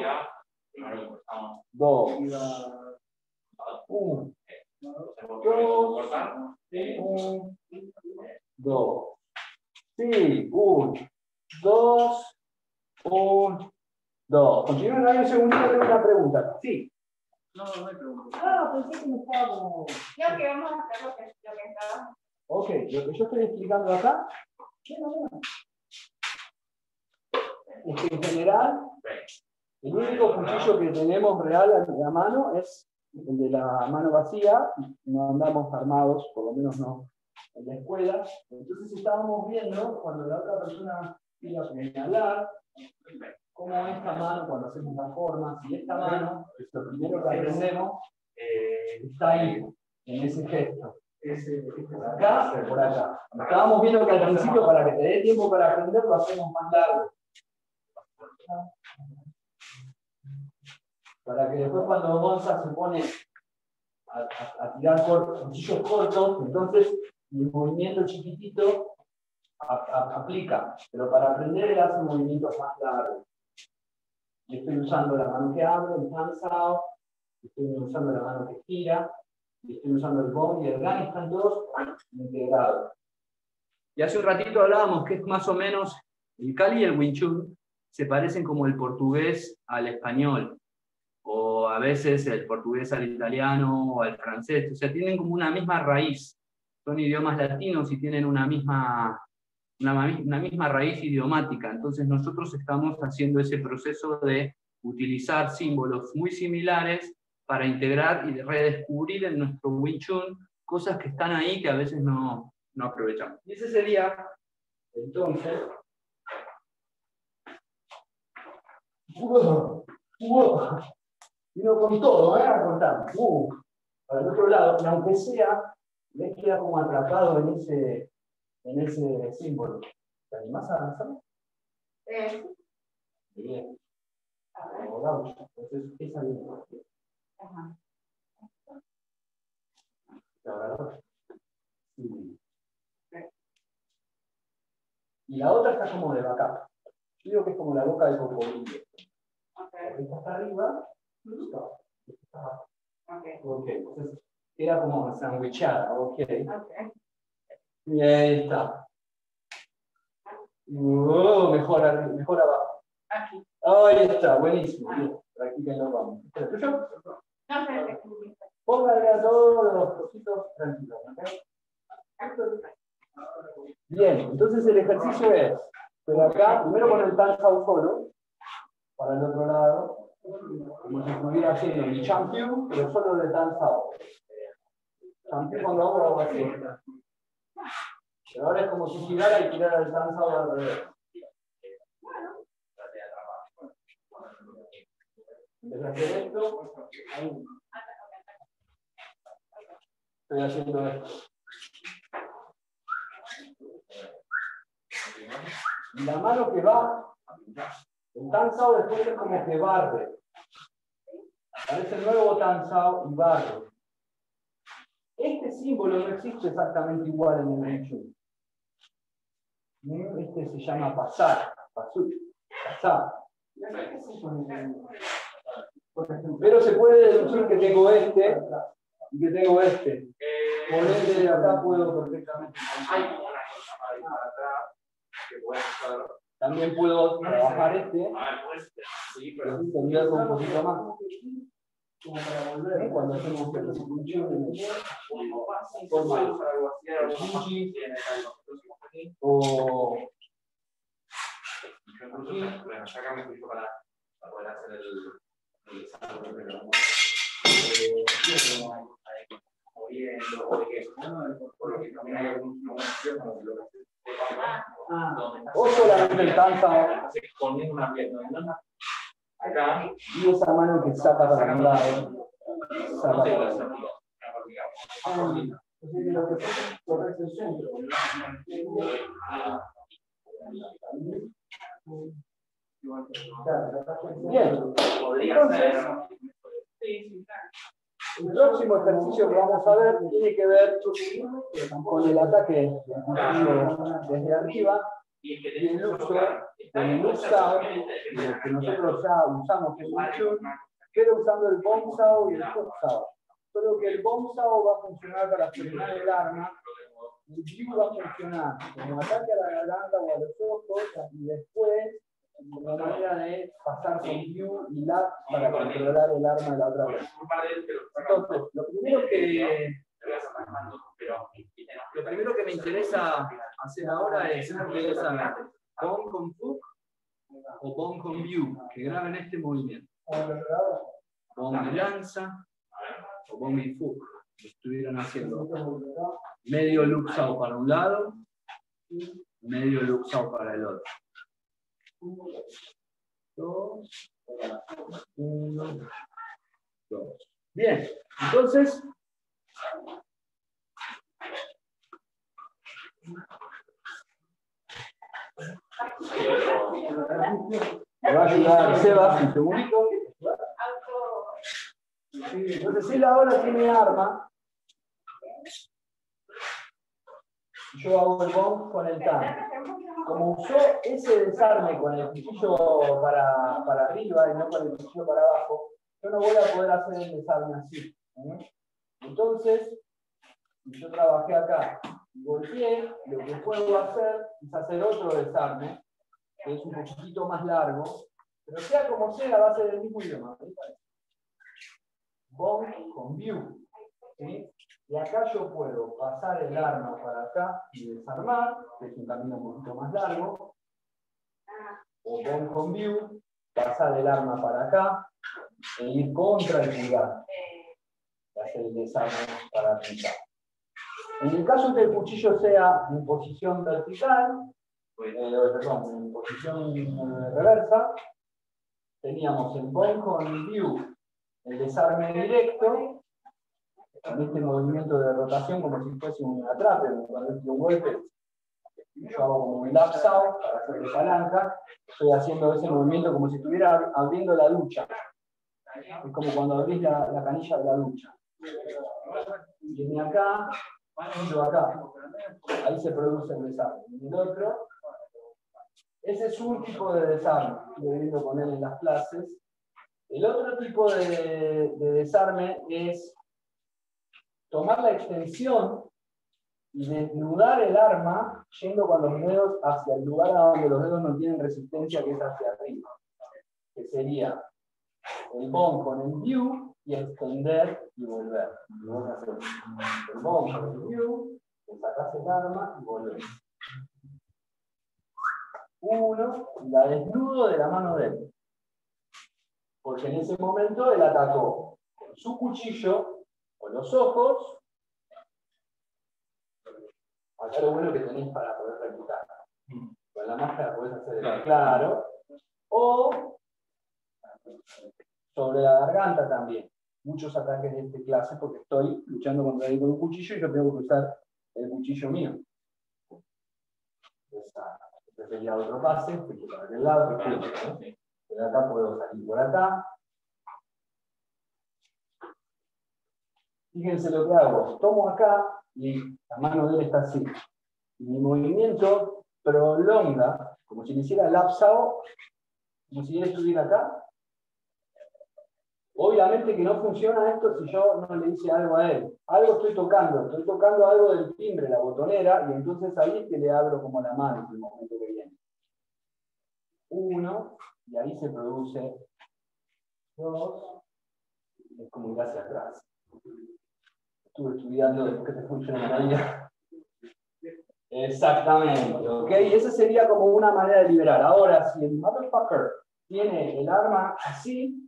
dos, uno, dos, uno, dos. Sí, uno, dos, uno, dos. Continúen ahí un segundito, tengo una pregunta. Sí. No, no hay pregunta. Ah, pensé que me estábamos. No, que vamos a hacer lo que, lo que estábamos. Ok, lo que yo estoy explicando acá. Es que en general, el único cuchillo que tenemos real a la mano es el de la mano vacía, no andamos armados, por lo menos no en la escuela. Entonces estábamos viendo, cuando la otra persona iba a señalar, cómo esta mano, cuando hacemos las formas, y esta mano, lo primero que aprendemos, eh, está ahí, en ese gesto. Por acá o por acá. Estábamos viendo que al principio, para que te dé tiempo para aprender, lo hacemos más largo. Para que después cuando Gonza se pone a, a, a tirar cor, cuchillos cortos, entonces el movimiento chiquitito a, a, aplica, pero para aprender él hace movimientos más largos. Y estoy usando la mano que abro, el cansado, estoy usando la mano que gira, y estoy usando el bong y el gan, están todos integrados. Y hace un ratito hablábamos que es más o menos el Kali y el Wing Chun se parecen como el portugués al español, o a veces el portugués al italiano o al francés, o sea, tienen como una misma raíz, son idiomas latinos y tienen una misma, una, una misma raíz idiomática, entonces nosotros estamos haciendo ese proceso de utilizar símbolos muy similares para integrar y redescubrir en nuestro Wing Chun cosas que están ahí que a veces no, no aprovechamos. Y ese sería, entonces, Uh, uh, vino con todo, ¿eh? A contar. Uh, para el otro lado, y aunque sea, ves queda como atrapado en ese, en ese símbolo. ¿Te animás a avanzar? Eh, Bien. Como gaucho. Entonces, esa bien. ajá. ¿La verdad? Sí. Y la otra está como de vaca. Yo digo que es como la boca del cocodrilo. Okay. Esta está arriba, no, esta está abajo. Okay. Ok, entonces queda como sandwichada, ok. Okay. Y ahí está. Uh, mejor, arriba, mejor abajo. Aquí. Ahí está, buenísimo. Bien, practíquenlo, vamos. ¿El tuyo? No, pero Póngale a todos los cositos tranquilos, ¿ok? Bien, entonces el ejercicio es, pero acá, primero con el tansao solo, para el otro lado, como si estuviera haciendo mi champion, pero solo de tansao. Champion cuando hago hago así. Pero ahora es como si girara y tirara el tansao al revés. En vez de hacer esto, ahí. Estoy haciendo esto. Y la mano que va, el tansao después es como que barre. Aparece el nuevo tansao y barre. Este símbolo no existe exactamente igual en el Wing Chun. Este se llama pasar, pasar, pasar. Pero se puede deducir que tengo este y que tengo este. Por ende de acá puedo perfectamente. También puedo trabajar este. Y extenderlo un poquito más. ¿Eh? Cuando hacemos el Wing Chun en forma de Shinji o para poder hacer el o solamente el tansao acá y esa mano que saca para un lado, saca para el otro. Lo que pasa es correr el centro. Bien, entonces, el próximo ejercicio que vamos a ver tiene que ver con el ataque desde arriba Y el uso del usado, lo que nosotros ya usamos en mucho, queda usando el bomb saw y el hot saw. Solo que el bomb saw va a funcionar para frenar el arma, y el view va a funcionar como ataque a la garganta o a los ojos, y después una manera de pasar con view y lap para controlar el arma de la otra persona. Entonces, lo primero que lo primero que me interesa hacer ahora es saber bomb con hook o bomb con view, que graben este movimiento. Bomb y lanza o bomb y hook, que estuvieran haciendo medio loop saw para un lado, medio loop saw para el otro. Dos, uno, dos. Bien, entonces me va a ayudar Sebas un segundito. Entonces él ahora tiene arma. Yo hago el bomb con el tanque. Como usó ese desarme con el cuchillo para, para arriba y no con el cuchillo para abajo, yo no voy a poder hacer el desarme así. ¿eh? Entonces, si yo trabajé acá y golpeé, lo que puedo hacer es hacer otro desarme, que es un poquitito más largo, pero sea como sea, va a ser el mismo idioma. Bomb con view. ¿sí? Y acá yo puedo pasar el arma para acá y desarmar, que es un camino un poquito más largo. O bomb con view, pasar el arma para acá e ir contra el pulgar. Y hacer el desarme para pintar. En el caso que el cuchillo sea en posición vertical, eh, perdón, en posición eh, reversa, teníamos el bomb con view, el desarme directo, con este movimiento de rotación como si fuese un atrape, cuando es un golpe, yo hago como un lap saw para hacer de palanca, estoy haciendo ese movimiento como si estuviera abriendo la ducha. Es como cuando abrís la, la canilla de la ducha. Viene acá, yo acá, ahí se produce el desarme. Y el otro, ese es un tipo de desarme, estoy viendo con él en las clases. El otro tipo de, de desarme es tomar la extensión y desnudar el arma yendo con los dedos hacia el lugar a donde los dedos no tienen resistencia, que es hacia arriba. Que sería el bomb con el view y extender y volver. Y vos haces el bomb con el view, le sacás el arma y volvés. Uno, la desnudo de la mano de él. Porque en ese momento él atacó con su cuchillo, con los ojos. Acá lo bueno que tenéis para poder practicar. Con la máscara podés hacer el claro. O sobre la garganta también. Muchos ataques de esta clase porque estoy luchando contra él con un cuchillo y yo tengo que usar el cuchillo mío. Este sería otro pase, porque para aquel lado, ¿no? Pero acá puedo salir por acá. Fíjense lo que hago. Tomo acá y la mano de él está así. Y mi movimiento prolonga, como si le hiciera lap saw, como si él estuviera acá. Obviamente que no funciona esto si yo no le hice algo a él. Algo estoy tocando, estoy tocando algo del timbre, la botonera, y entonces ahí es que le abro como la mano en el momento que viene. Uno, y ahí se produce dos, es como ir hacia atrás. Estuve estudiando después que te funciona la vida. Exactamente, ¿ok? Esa sería como una manera de liberar. Ahora, si el motherfucker tiene el arma así,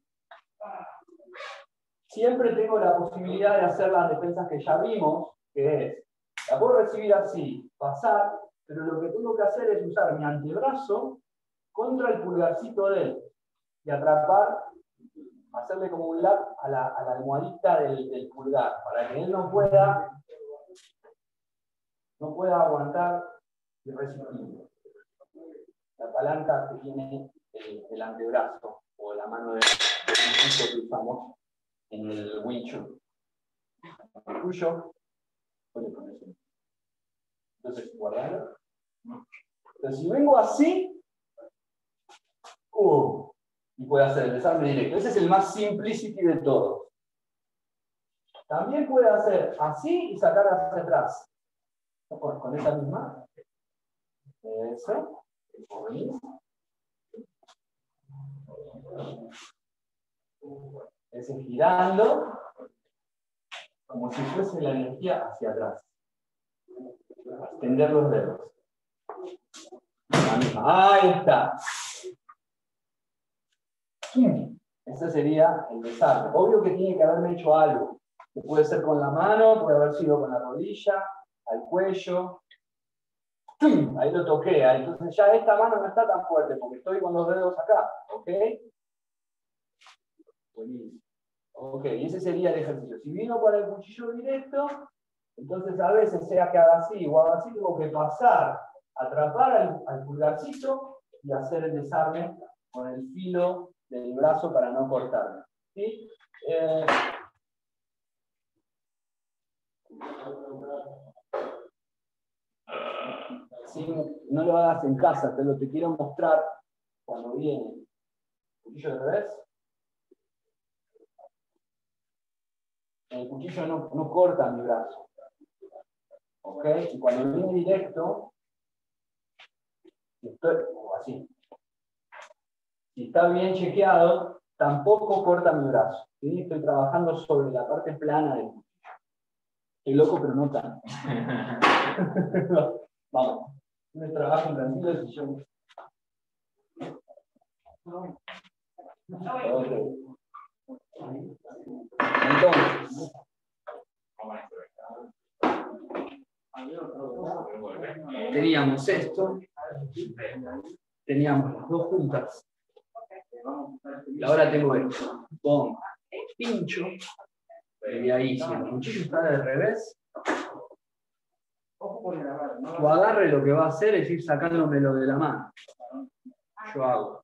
siempre tengo la posibilidad de hacer las defensas que ya vimos, que es, la puedo recibir así, pasar, pero lo que tengo que hacer es usar mi antebrazo contra el pulgarcito de él y atrapar, hacerle como un lap a la, a la almohadita del, del pulgar, para que él no pueda, no pueda aguantar y resistir. La palanca que tiene el, el antebrazo o la mano del cuchillo que usamos en el Wing Chun. El tuyo, puede ponerse. Entonces, guardalo. Entonces, si vengo así, uh, y puedo hacer el desarme directo. Ese es el más simplicity de todos. También puede hacer así y sacar hacia atrás. Con, con esa misma. Eso. Ese girando, como si fuese la energía hacia atrás. Extender los dedos. Ahí está. Ese sería el desarme. Obvio que tiene que haberme hecho algo. Puede ser con la mano, puede haber sido con la rodilla, al cuello. Ahí lo toqué. Entonces ya esta mano no está tan fuerte porque estoy con los dedos acá. ¿Ok? Buenísimo. Ok, y ese sería el ejercicio. Si vino con el cuchillo directo, entonces a veces sea que haga así o haga así, tengo que pasar, atrapar al, al pulgarcito y hacer el desarme con el filo del brazo para no cortarme. ¿Sí? Eh, sí, no lo hagas en casa, te lo te quiero mostrar cuando viene. ¿Cuchillo de revés? El cuchillo no, no corta mi brazo. ¿Ok? Y cuando viene directo, estoy así. Si está bien chequeado, tampoco corta mi brazo. ¿Sí? Estoy trabajando sobre la parte plana del cuchillo. Estoy loco, pero no tanto. Vamos. Me trabajo en tranquilo y yo. Okay. Entonces. Teníamos esto. Teníamos las dos puntas. Y ahora tengo esto. Pongo, pincho. Y ahí, si el cuchillo está de revés, tu agarre lo que va a hacer es ir sacándomelo de la mano. Yo hago.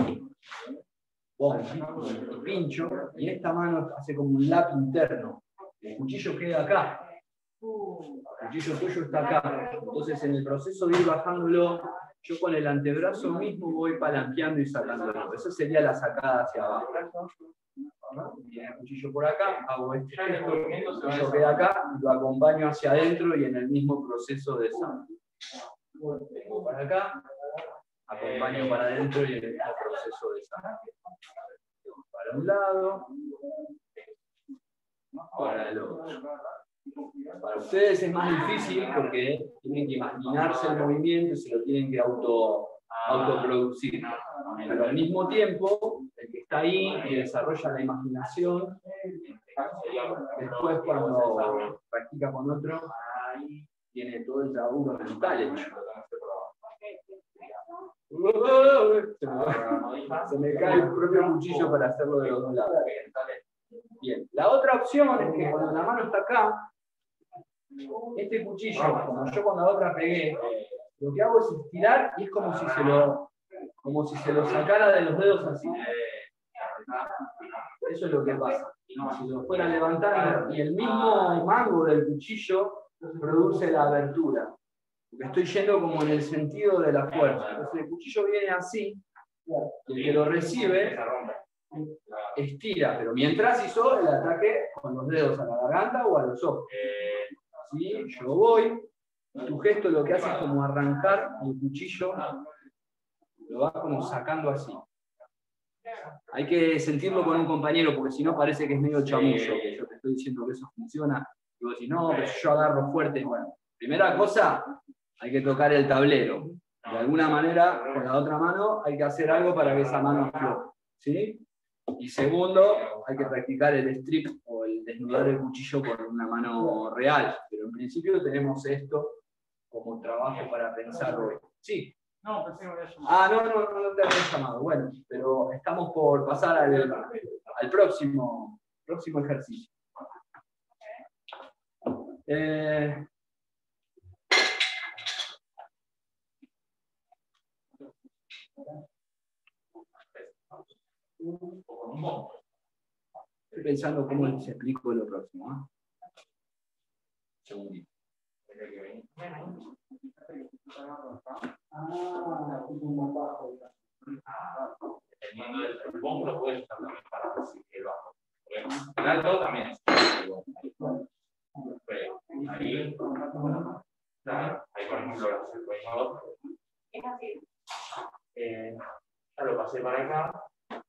Pongo, pincho, y esta mano hace como un lap interno. El cuchillo queda acá. El cuchillo tuyo está acá. Entonces, en el proceso de ir bajándolo, yo con el antebrazo mismo voy palanqueando y sacándolo. Esa sería la sacada hacia abajo. Viene el cuchillo por acá, hago este gesto, el cuchillo queda acá, lo acompaño hacia adentro y en el mismo proceso de desarme. Vengo para acá, acompaño para adentro y en el mismo proceso de desarme. Para un lado, para el otro. Para ustedes es más difícil porque tienen que imaginarse el movimiento y se lo tienen que auto, autoproducir. Pero al mismo tiempo, el que está ahí y desarrolla la imaginación, después cuando practica con otro, tiene todo el laburo mental hecho. Se me cae el propio cuchillo para hacerlo de los dos lados. Bien, la otra opción es que cuando la mano está acá, este cuchillo, como yo con la otra pegué, lo que hago es estirar y es como si se lo, como si se lo sacara de los dedos así. Eso es lo que pasa. Si lo fuera levantando y el mismo mango del cuchillo produce la abertura. Porque estoy yendo como en el sentido de la fuerza. Entonces el cuchillo viene así, y el que lo recibe estira, pero mientras hizo el ataque con los dedos a la garganta o a los ojos. ¿Sí? Yo voy, tu gesto lo que hace es como arrancar el cuchillo, lo vas como sacando así. Hay que sentirlo con un compañero, porque si no parece que es medio chamullo, que yo te estoy diciendo que eso funciona, y vos decís, no, pero yo agarro fuerte. Bueno, primera cosa, hay que tocar el tablero. De alguna manera, con la otra mano, hay que hacer algo para que esa mano afloje. ¿Sí? Y segundo, hay que practicar el strip o el desnudar el cuchillo con una mano real. Pero en principio tenemos esto como trabajo para pensar hoy. Sí. No, pensé que me había llamado. Ah, no, no, no, no te había llamado. Bueno, pero estamos por pasar al, al próximo, próximo ejercicio. Eh, Estoy pensando cómo les explico lo próximo. ¿eh? Segundito. Ah, tipo un bajo. Dependiendo del pómulo, puedes usar también para recibir el bajo. El alto también es. Ahí, claro, ahí por ejemplo, el peinador. Es así. Eh, ya lo pasé para acá.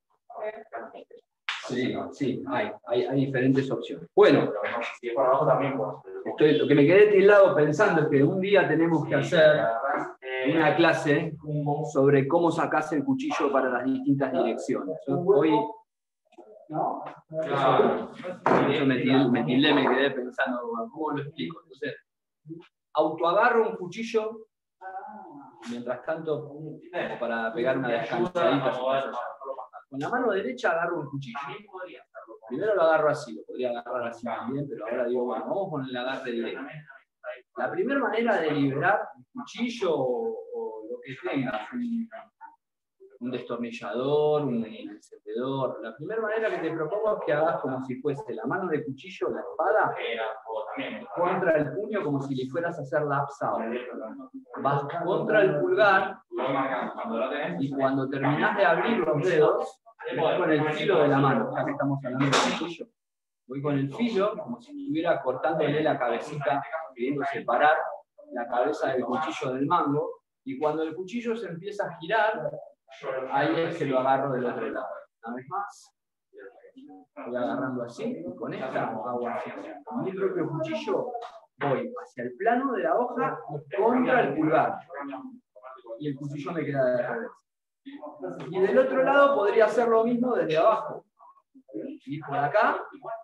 Sí, sí, hay, hay, hay diferentes opciones. Bueno, si es para abajo también, pues. Estoy, lo que me quedé tildado pensando es que un día tenemos que hacer una clase sobre cómo sacarse el cuchillo para las distintas direcciones. Hoy, ¿No? claro, yo me tildé, me tildé, me quedé pensando, ¿cómo lo explico? Entonces, autoagarro un cuchillo, mientras tanto, como para pegar una descansadita. Con la mano derecha agarro un cuchillo. Primero lo agarro así, lo podría agarrar así también, pero ahora digo, bueno, vamos con el agarre directo. La primera manera de liberar un cuchillo o, o lo que tengas, un, un destornillador, un encendedor, la primera manera que te propongo es que hagas como si fuese la mano de cuchillo, la espada, contra el puño como si le fueras a hacer la upside. Vas contra el pulgar y cuando terminás de abrir los dedos, voy con el filo de la mano, ya que estamos hablando de cuchillo. Voy con el filo como si estuviera cortándole la cabecita, queriendo separar la cabeza del cuchillo del mango, y cuando el cuchillo se empieza a girar, ahí es que lo agarro del otro lado. Una vez más, voy agarrando así, y con esta hago así. Con mi propio cuchillo voy hacia el plano de la hoja contra el pulgar, y el cuchillo me queda de revés. Y del otro lado podría hacer lo mismo desde abajo. Ir por acá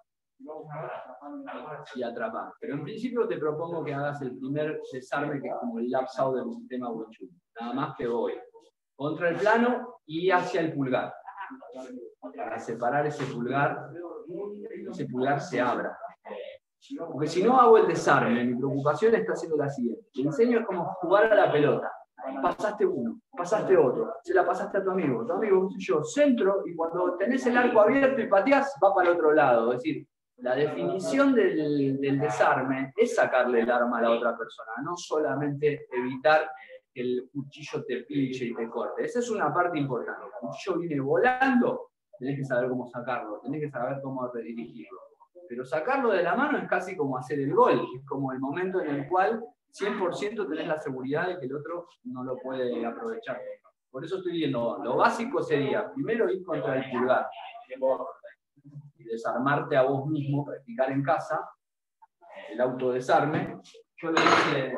y atrapar. Pero en principio te propongo que hagas el primer desarme, que es como el lapsado del sistema Wing Chun. Nada más que voy contra el plano y hacia el pulgar. Para separar ese pulgar, ese pulgar se abra. Porque si no hago el desarme, mi preocupación está siendo la siguiente. Le enseño cómo jugar a la pelota. Pasaste uno, pasaste otro, se la pasaste a tu amigo, tu amigo, yo, centro, y cuando tenés el arco abierto y pateás, va para el otro lado. Es decir, la definición del, del desarme es sacarle el arma a la otra persona, no solamente evitar que el cuchillo te pinche y te corte. Esa es una parte importante. El cuchillo viene volando, tenés que saber cómo sacarlo, tenés que saber cómo redirigirlo. Pero sacarlo de la mano es casi como hacer el gol, es como el momento en el cual cien por ciento tenés la seguridad de que el otro no lo puede aprovechar. Por eso estoy diciendo, lo básico sería, primero ir contra el pulgar, y desarmarte a vos mismo, practicar en casa, el autodesarme. Yo le hice...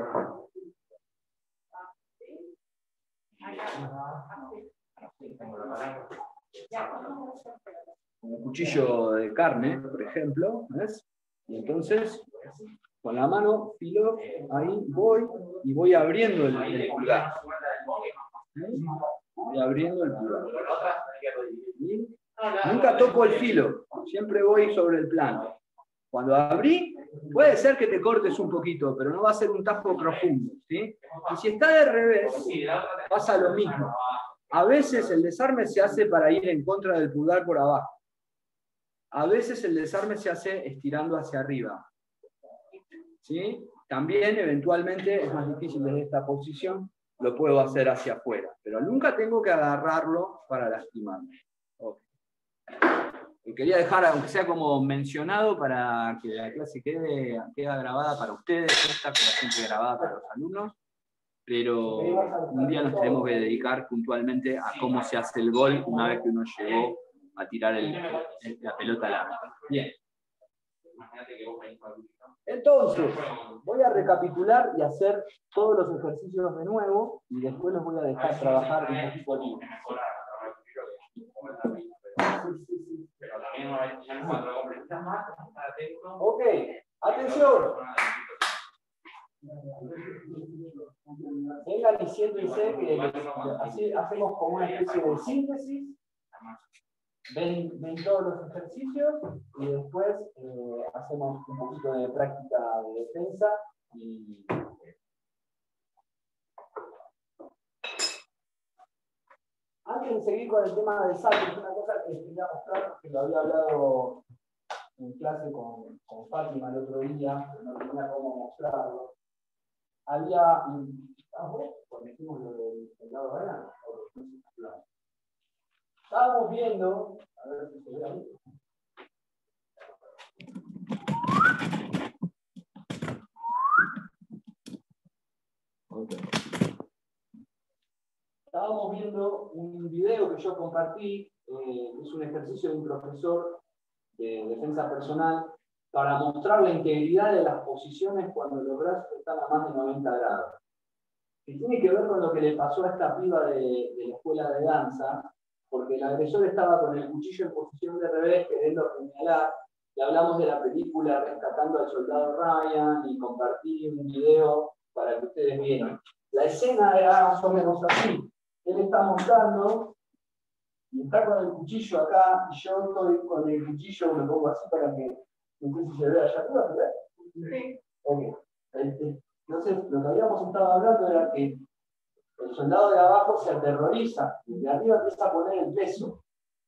un cuchillo de carne, por ejemplo, ¿ves? Y entonces, con la mano, filo, ahí voy y voy abriendo el, el pulgar. ¿Sí? Voy abriendo el pulgar. ¿Sí? Nunca toco el filo, siempre voy sobre el plano. Cuando abrí, puede ser que te cortes un poquito, pero no va a ser un tajo profundo. ¿Sí? Y si está de revés, pasa lo mismo. A veces el desarme se hace para ir en contra del pulgar por abajo. A veces el desarme se hace estirando hacia arriba. ¿Sí? También, eventualmente, es más difícil desde esta posición, lo puedo hacer hacia afuera. Pero nunca tengo que agarrarlo para lastimarme. Okay. Y quería dejar, aunque sea como mencionado, para que la clase quede, quede grabada para ustedes, esta como siempre grabada para los alumnos. Pero un día nos tenemos que dedicar puntualmente a cómo se hace el gol una vez que uno llegó a tirar el, el, la pelota larga. Bien. Entonces, voy a recapitular y hacer todos los ejercicios de nuevo y después los voy a dejar trabajar un poquito libre. Ok, atención. Vengan y siéntense que así hacemos como una especie de síntesis. Ven, ven todos los ejercicios y después eh, hacemos un poquito de práctica de defensa y antes de seguir con el tema del salto, es una cosa que les quería mostrar, que lo había hablado en clase con, con Fátima el otro día, pero no tenía cómo mostrarlo. había... ¿Ah, vos? Cuando hicimos lo del soldado Ryan. Estábamos viendo... A ver si se ve ahí. Okay. Estábamos viendo un video que yo compartí, eh, es un ejercicio de un profesor de defensa personal para mostrar la integridad de las posiciones cuando los brazos están a más de noventa grados. Que tiene que ver con lo que le pasó a esta piba de, de la escuela de danza, porque el agresor estaba con el cuchillo en posición de revés queriendo apuñalar, y hablamos de la película Rescatando al Soldado Ryan, y compartí un video para que ustedes vieran. La escena era más o menos así. Él está montando, y está con el cuchillo acá, y yo estoy con el cuchillo, me pongo así para que, no sé si se vea allá arriba, ¿verdad? Sí. Ok. Entonces, lo que habíamos estado hablando era que el soldado de abajo se aterroriza, y de arriba empieza a poner el peso.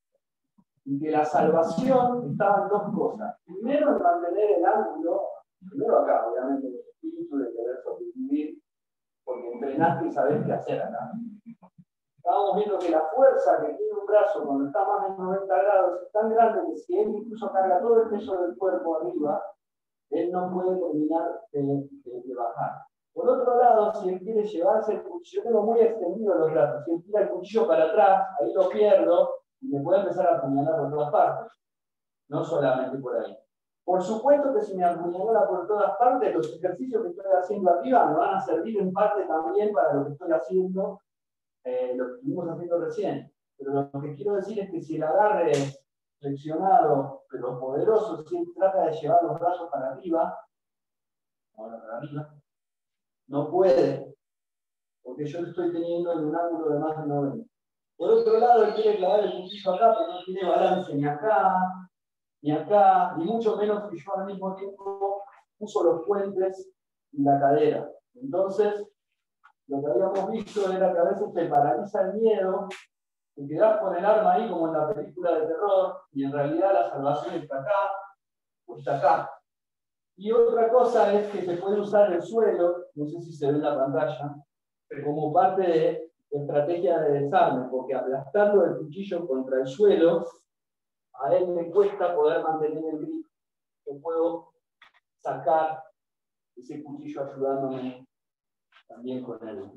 Y que la salvación estaba en dos cosas. Primero, en mantener el ángulo, primero acá, obviamente, el espíritu de querer sobrevivir, porque entrenaste y sabés qué hacer acá. Estábamos viendo que la fuerza que tiene un brazo cuando está más de noventa grados es tan grande que si él incluso carga todo el peso del cuerpo arriba, él no puede terminar de, de, de bajar. Por otro lado, si él quiere llevarse el cuchillo, yo tengo muy extendido los brazos, si él tira el cuchillo para atrás, ahí lo pierdo y me puede empezar a apuñalar por todas partes, no solamente por ahí. Por supuesto que si me apuñalara por todas partes, los ejercicios que estoy haciendo arriba me van a servir en parte también para lo que estoy haciendo, eh, lo que estuvimos haciendo recién. Pero lo que quiero decir es que si el agarre es flexionado, pero poderoso, si él trata de llevar los brazos para arriba, ahora para arriba, no puede, porque yo lo estoy teniendo en un ángulo de más de noventa. Por otro lado, él quiere clavar el cuchillo acá, pero no tiene balance ni acá, ni acá, ni mucho menos que yo al mismo tiempo uso los puentes y la cadera. Entonces, lo que habíamos visto era que a veces te paraliza el miedo, te quedás con el arma ahí como en la película de terror, y en realidad la salvación está acá, o está acá. Y otra cosa es que se puede usar el suelo, no sé si se ve en la pantalla, como parte de estrategia de desarme, porque aplastando el cuchillo contra el suelo, a él me cuesta poder mantener el grip. Yo puedo sacar ese cuchillo ayudándome también con el,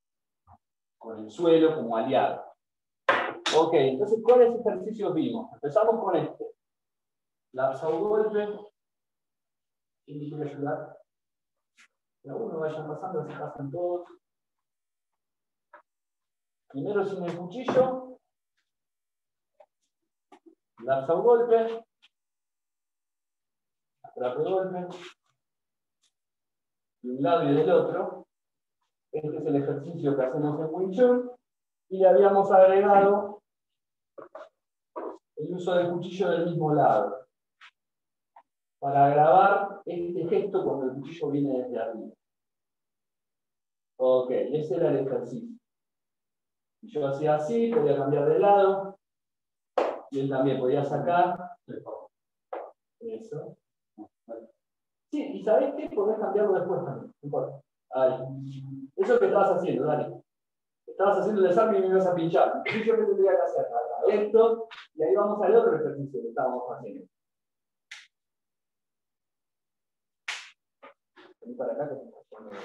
con el suelo como aliado. Ok, entonces, ¿cuáles ejercicios vimos? Empezamos con este. Lapso-golpe. ¿Quién me quiere ayudar? Que a uno vayan pasando, así pasan todos. Primero sin el cuchillo. Lapso-golpe. Atrape-golpe. De un lado y del otro. Este es el ejercicio que hacemos en Wing Chun. Y le habíamos agregado el uso del cuchillo del mismo lado, para grabar este gesto cuando el cuchillo viene desde arriba. Ok, ese era el ejercicio. Yo hacía así, podía cambiar de lado, y él también podía sacar. Eso. Sí, y ¿sabés qué? Podés cambiarlo después también, no importa. Ahí. Eso que estabas haciendo, dale. Estabas haciendo el desarme y me ibas a pinchar. Y yo qué tendría que hacer acá. Esto, y ahí vamos al otro ejercicio que estábamos haciendo. Vení para acá que te está haciendo.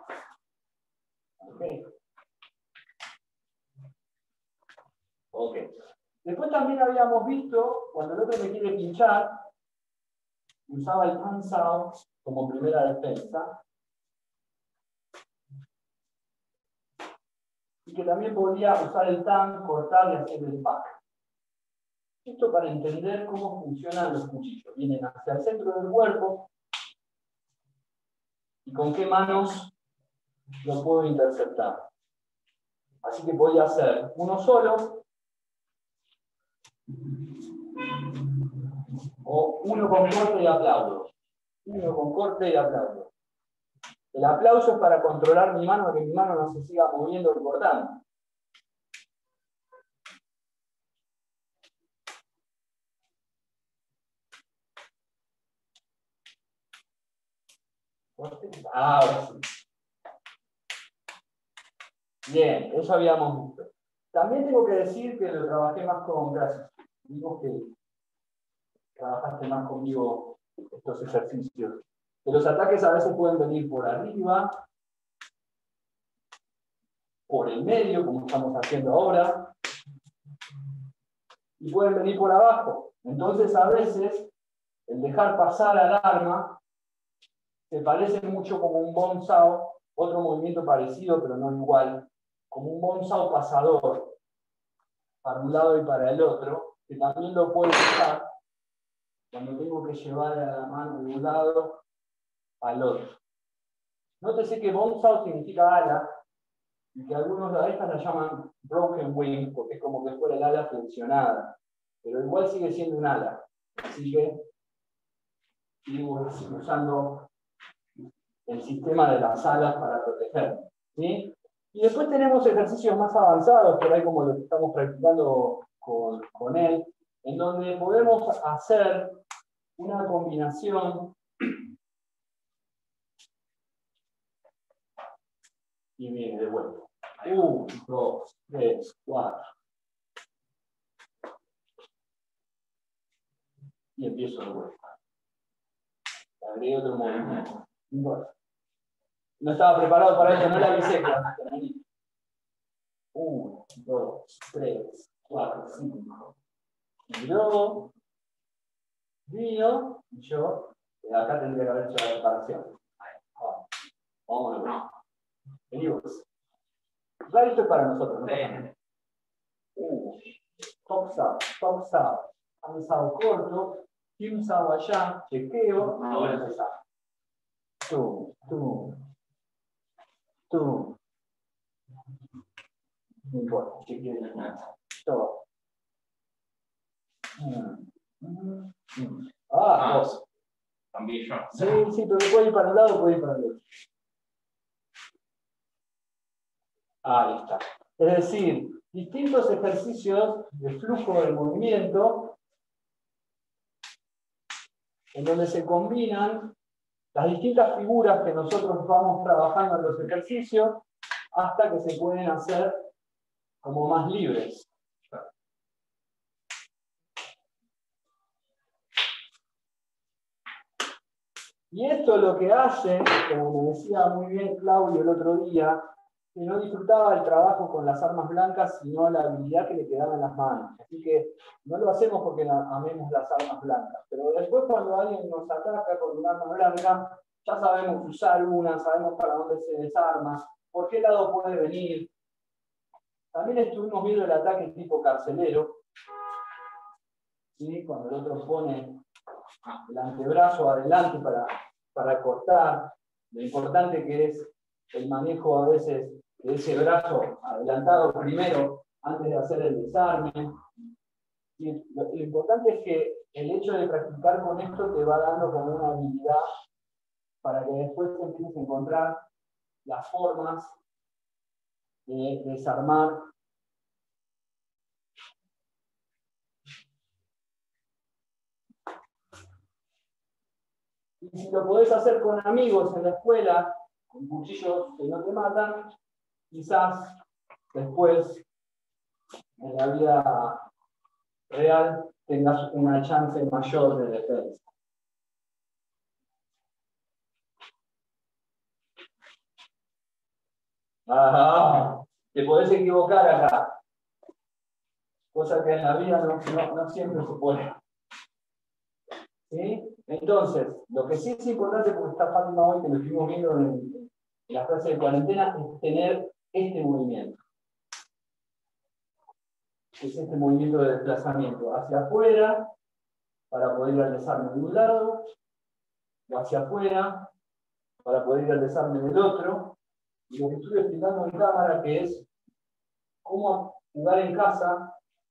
Ok. Ok. Después también habíamos visto, cuando el otro me quiere pinchar, usaba el hand out como primera defensa. Y que también podía usar el tan, cortar y hacer el pack. Esto para entender cómo funcionan los cuchillos. Vienen hacia el centro del cuerpo y con qué manos lo puedo interceptar. Así que voy a hacer uno solo o uno con corte y aplaudo. Uno con corte y aplaudo. El aplauso es para controlar mi mano, que mi mano no se siga moviendo y cortando. Ahora sí. Bien, eso habíamos visto. También tengo que decir que lo trabajé más con, gracias, digo que trabajaste más conmigo estos ejercicios. Que los ataques a veces pueden venir por arriba, por el medio, como estamos haciendo ahora, y pueden venir por abajo. Entonces, a veces, el dejar pasar al arma se parece mucho como un bonsao, otro movimiento parecido, pero no igual, como un bonsao pasador, para un lado y para el otro, que también lo puedo usar cuando tengo que llevar a la mano de un lado al otro. Nótese que bonsao significa ala, y que algunos de estas la llaman broken wing, porque es como que fuera el ala flexionada, pero igual sigue siendo un ala. Así que sigo usando el sistema de las alas para protegerme, ¿sí? Y después tenemos ejercicios más avanzados, por ahí como los que estamos practicando con, con él, en donde podemos hacer una combinación y viene de vuelta. Uno, dos, tres, cuatro. Y empiezo de vuelta. Agregué otro movimiento. No estaba preparado para esto, no la avisé. Uno, dos, tres, cuatro, cinco. Miró, vino, y yo, acá tendría que haber hecho la preparación. Vamos a ver. Venimos. Claro, esto es para nosotros, ¿no? Uno, top sao, top sao, avanzado corto, kim sao allá, chequeo, ahora empezamos. Tú, tú, tú. No importa, chequeo. Todo. Ah, dos. También yo. Sí, sí, pero puede ir para un lado, puede ir para el otro. Ahí está. Es decir, distintos ejercicios de flujo de movimiento en donde se combinan las distintas figuras que nosotros vamos trabajando en los ejercicios hasta que se pueden hacer como más libres. Y esto lo que hace, como me decía muy bien Claudio el otro día, que no disfrutaba el trabajo con las armas blancas, sino la habilidad que le quedaba en las manos. Así que no lo hacemos porque amemos las armas blancas, pero después cuando alguien nos ataca con un arma blanca, ya sabemos usar una, sabemos para dónde se desarma, por qué lado puede venir. También estuvimos viendo el ataque tipo carcelero, ¿sí? Cuando el otro pone el antebrazo adelante para, para cortar, lo importante que es el manejo a veces de ese brazo adelantado primero antes de hacer el desarme. Y lo, lo importante es que el hecho de practicar con esto te va dando como una habilidad para que después te empieces a encontrar las formas de desarmar y si lo podés hacer con amigos en la escuela, con cuchillos que no te matan, quizás después en la vida real tengas una chance mayor de defensa. Ah, te podés equivocar acá, cosa que en la vida no, no, no siempre se puede. ¿Sí? Entonces, lo que sí es importante, porque está Fátima hoy, que lo estuvimos viendo en, en la clase de cuarentena, es tener este movimiento. Es este movimiento de desplazamiento hacia afuera, para poder ir al desarme de un lado, o hacia afuera, para poder ir al desarme del otro. Y lo que estuve explicando en cámara, que es cómo jugar en casa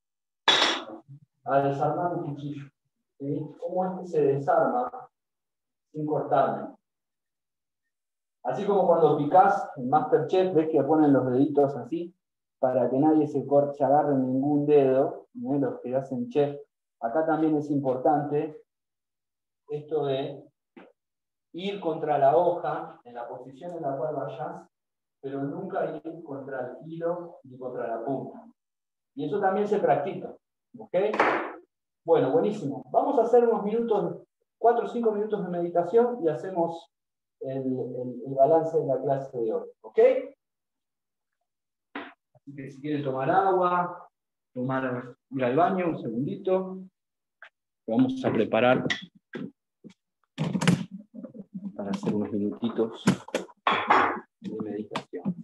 a desarmar un cuchillo. ¿Sí? Cómo es que se desarma sin cortarme. Así como cuando picás en MasterChef, ves que ponen los deditos así, para que nadie se, corte, se agarre ningún dedo, ¿eh? Los que hacen chef. Acá también es importante esto de ir contra la hoja, en la posición en la cual vayas, pero nunca ir contra el hilo ni contra la punta. Y eso también se practica. ¿Ok? Bueno, buenísimo. Vamos a hacer unos minutos, cuatro o cinco minutos de meditación y hacemos el, el, el balance de la clase de hoy. ¿Ok? Así que si quieren tomar agua, tomar, ir al baño, un segundito. Vamos a preparar para hacer unos minutitos de meditación.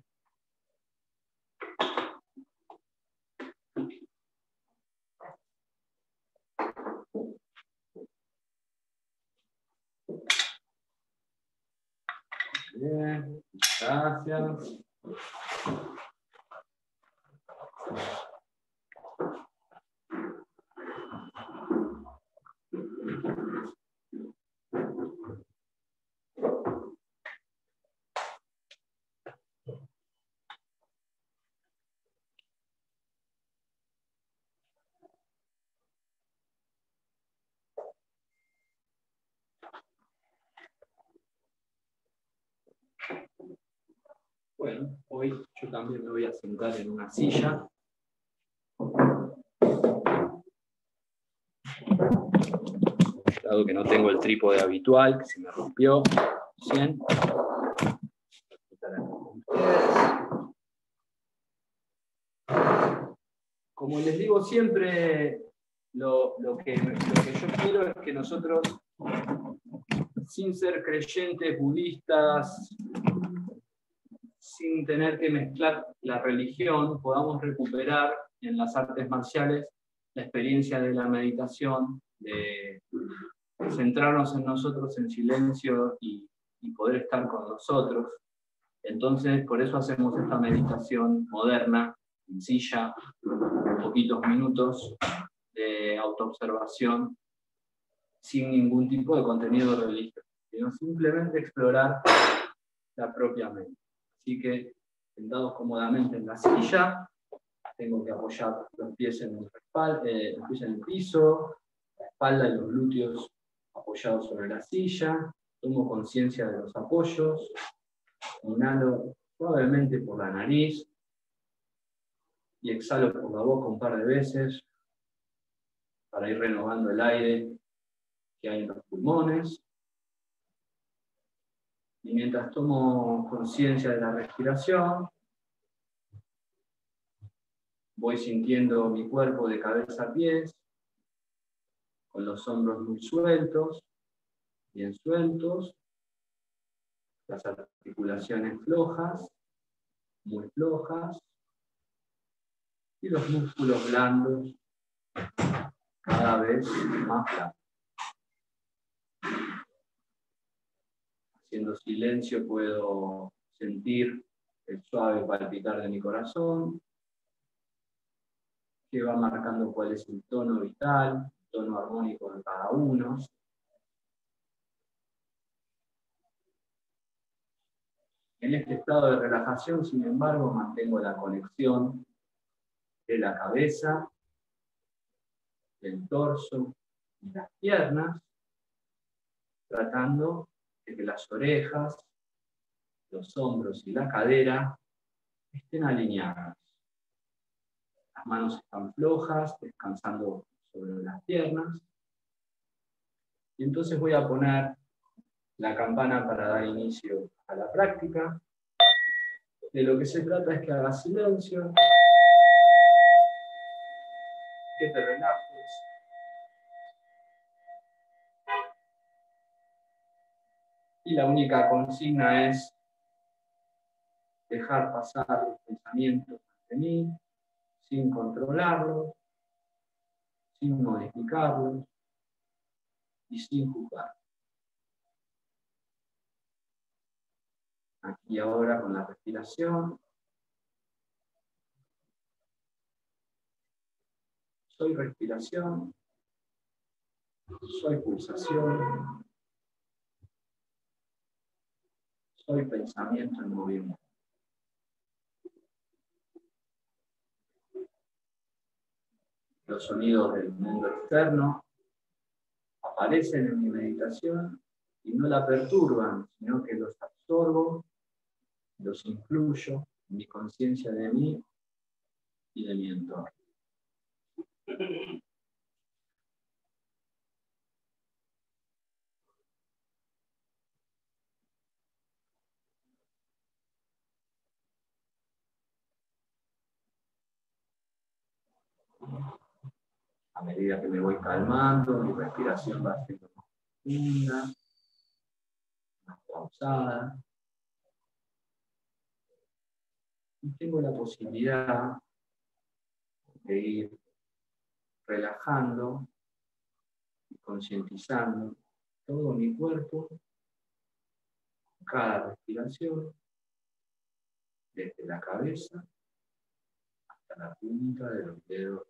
Bien, gracias. Bueno, hoy yo también me voy a sentar en una silla. Dado que no tengo el trípode habitual, que se me rompió recién. Como les digo siempre, lo, lo, que, lo que yo quiero es que nosotros, sin ser creyentes budistas, sin tener que mezclar la religión, podamos recuperar en las artes marciales la experiencia de la meditación, de centrarnos en nosotros en silencio y, y poder estar con nosotros. Entonces, por eso hacemos esta meditación moderna, sencilla, poquitos minutos de autoobservación, sin ningún tipo de contenido religioso, sino simplemente explorar la propia mente. Así que, sentados cómodamente en la silla, tengo que apoyar los pies en el, respaldo, eh, los pies en el piso, la espalda y los glúteos apoyados sobre la silla. Tomo conciencia de los apoyos. Inhalo suavemente por la nariz y exhalo por la boca un par de veces para ir renovando el aire que hay en los pulmones. Y mientras tomo conciencia de la respiración, voy sintiendo mi cuerpo de cabeza a pies, con los hombros muy sueltos, bien sueltos, las articulaciones flojas, muy flojas, y los músculos blandos, cada vez más blandos. Haciendo silencio puedo sentir el suave palpitar de mi corazón, que va marcando cuál es el tono vital, el tono armónico de cada uno. En este estado de relajación, sin embargo, mantengo la conexión de la cabeza, del torso y las piernas, tratando de que las orejas, los hombros y la cadera estén alineadas. Las manos están flojas, descansando sobre las piernas. Y entonces voy a poner la campana para dar inicio a la práctica. De lo que se trata es que hagas silencio, que te relajes. Y la única consigna es dejar pasar los pensamientos ante mí, sin controlarlos, sin modificarlos y sin juzgar. Aquí ahora con la respiración. Soy respiración, soy pulsación, soy pensamiento en movimiento. Los sonidos del mundo externo aparecen en mi meditación y no la perturban, sino que los absorbo los incluyo en mi conciencia de mí y de mi entorno. A medida que me voy calmando, mi respiración va siendo más profunda, más pausada. Y tengo la posibilidad de ir relajando y concientizando todo mi cuerpo, cada respiración, desde la cabeza hasta la punta de los dedos.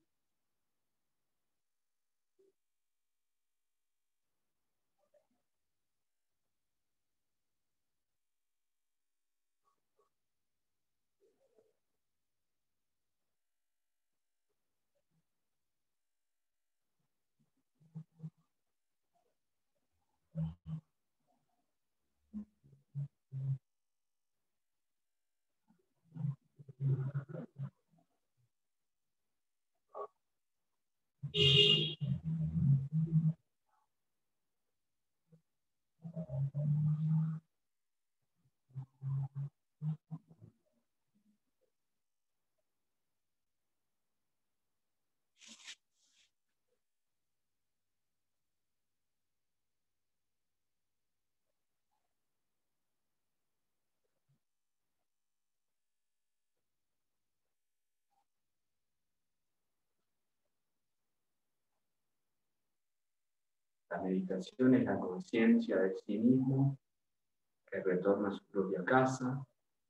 La meditación es la conciencia de sí mismo que retorna a su propia casa,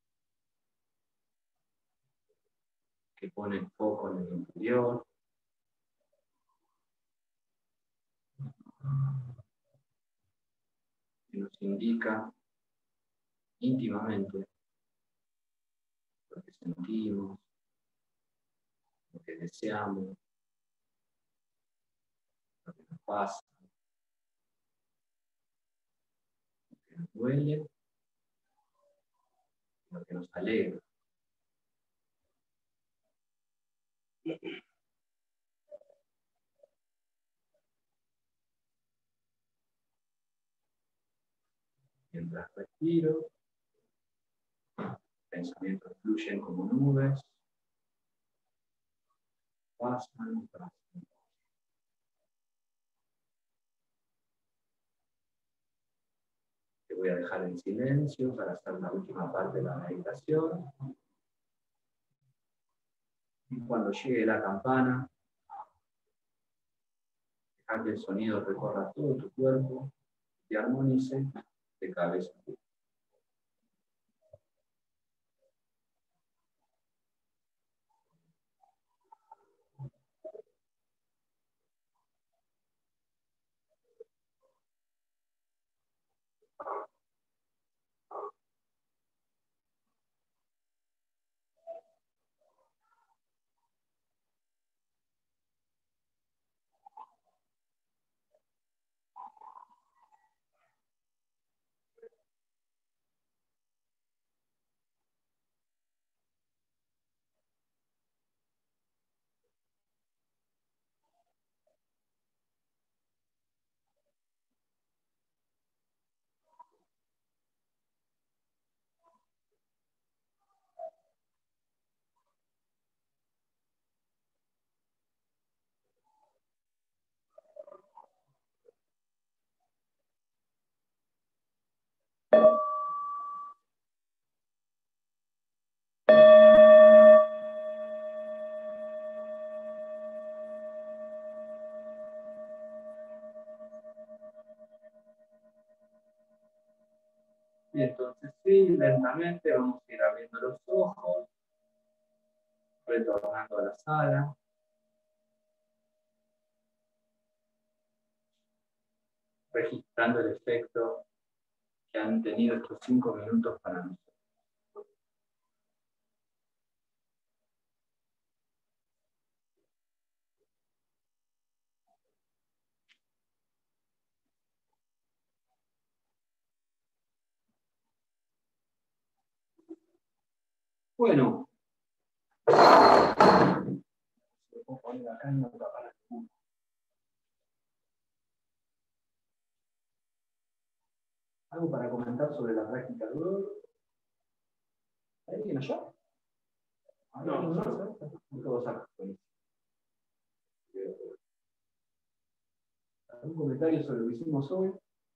que pone el foco en el interior, que nos indica íntimamente lo que sentimos, lo que deseamos, lo que nos pasa, lo que nos duele, lo que nos alegra. Mientras respiro, pensamientos fluyen como nubes, pasan, pasan. Te voy a dejar en silencio para hacer la última parte de la meditación. Y cuando llegue la campana, dejar que el sonido recorra todo tu cuerpo y armonice de cabeza a pies. Y entonces sí, lentamente vamos a ir abriendo los ojos, retornando a la sala. Registrando el efecto que han tenido estos cinco minutos para nosotros. Bueno. Lo puedo poner acá en otra para el ¿Algo para comentar sobre la práctica de hoy? ¿Hay alguien allá? No, no, solo. no. Todos acá. ¿Algún comentario sobre lo que hicimos hoy?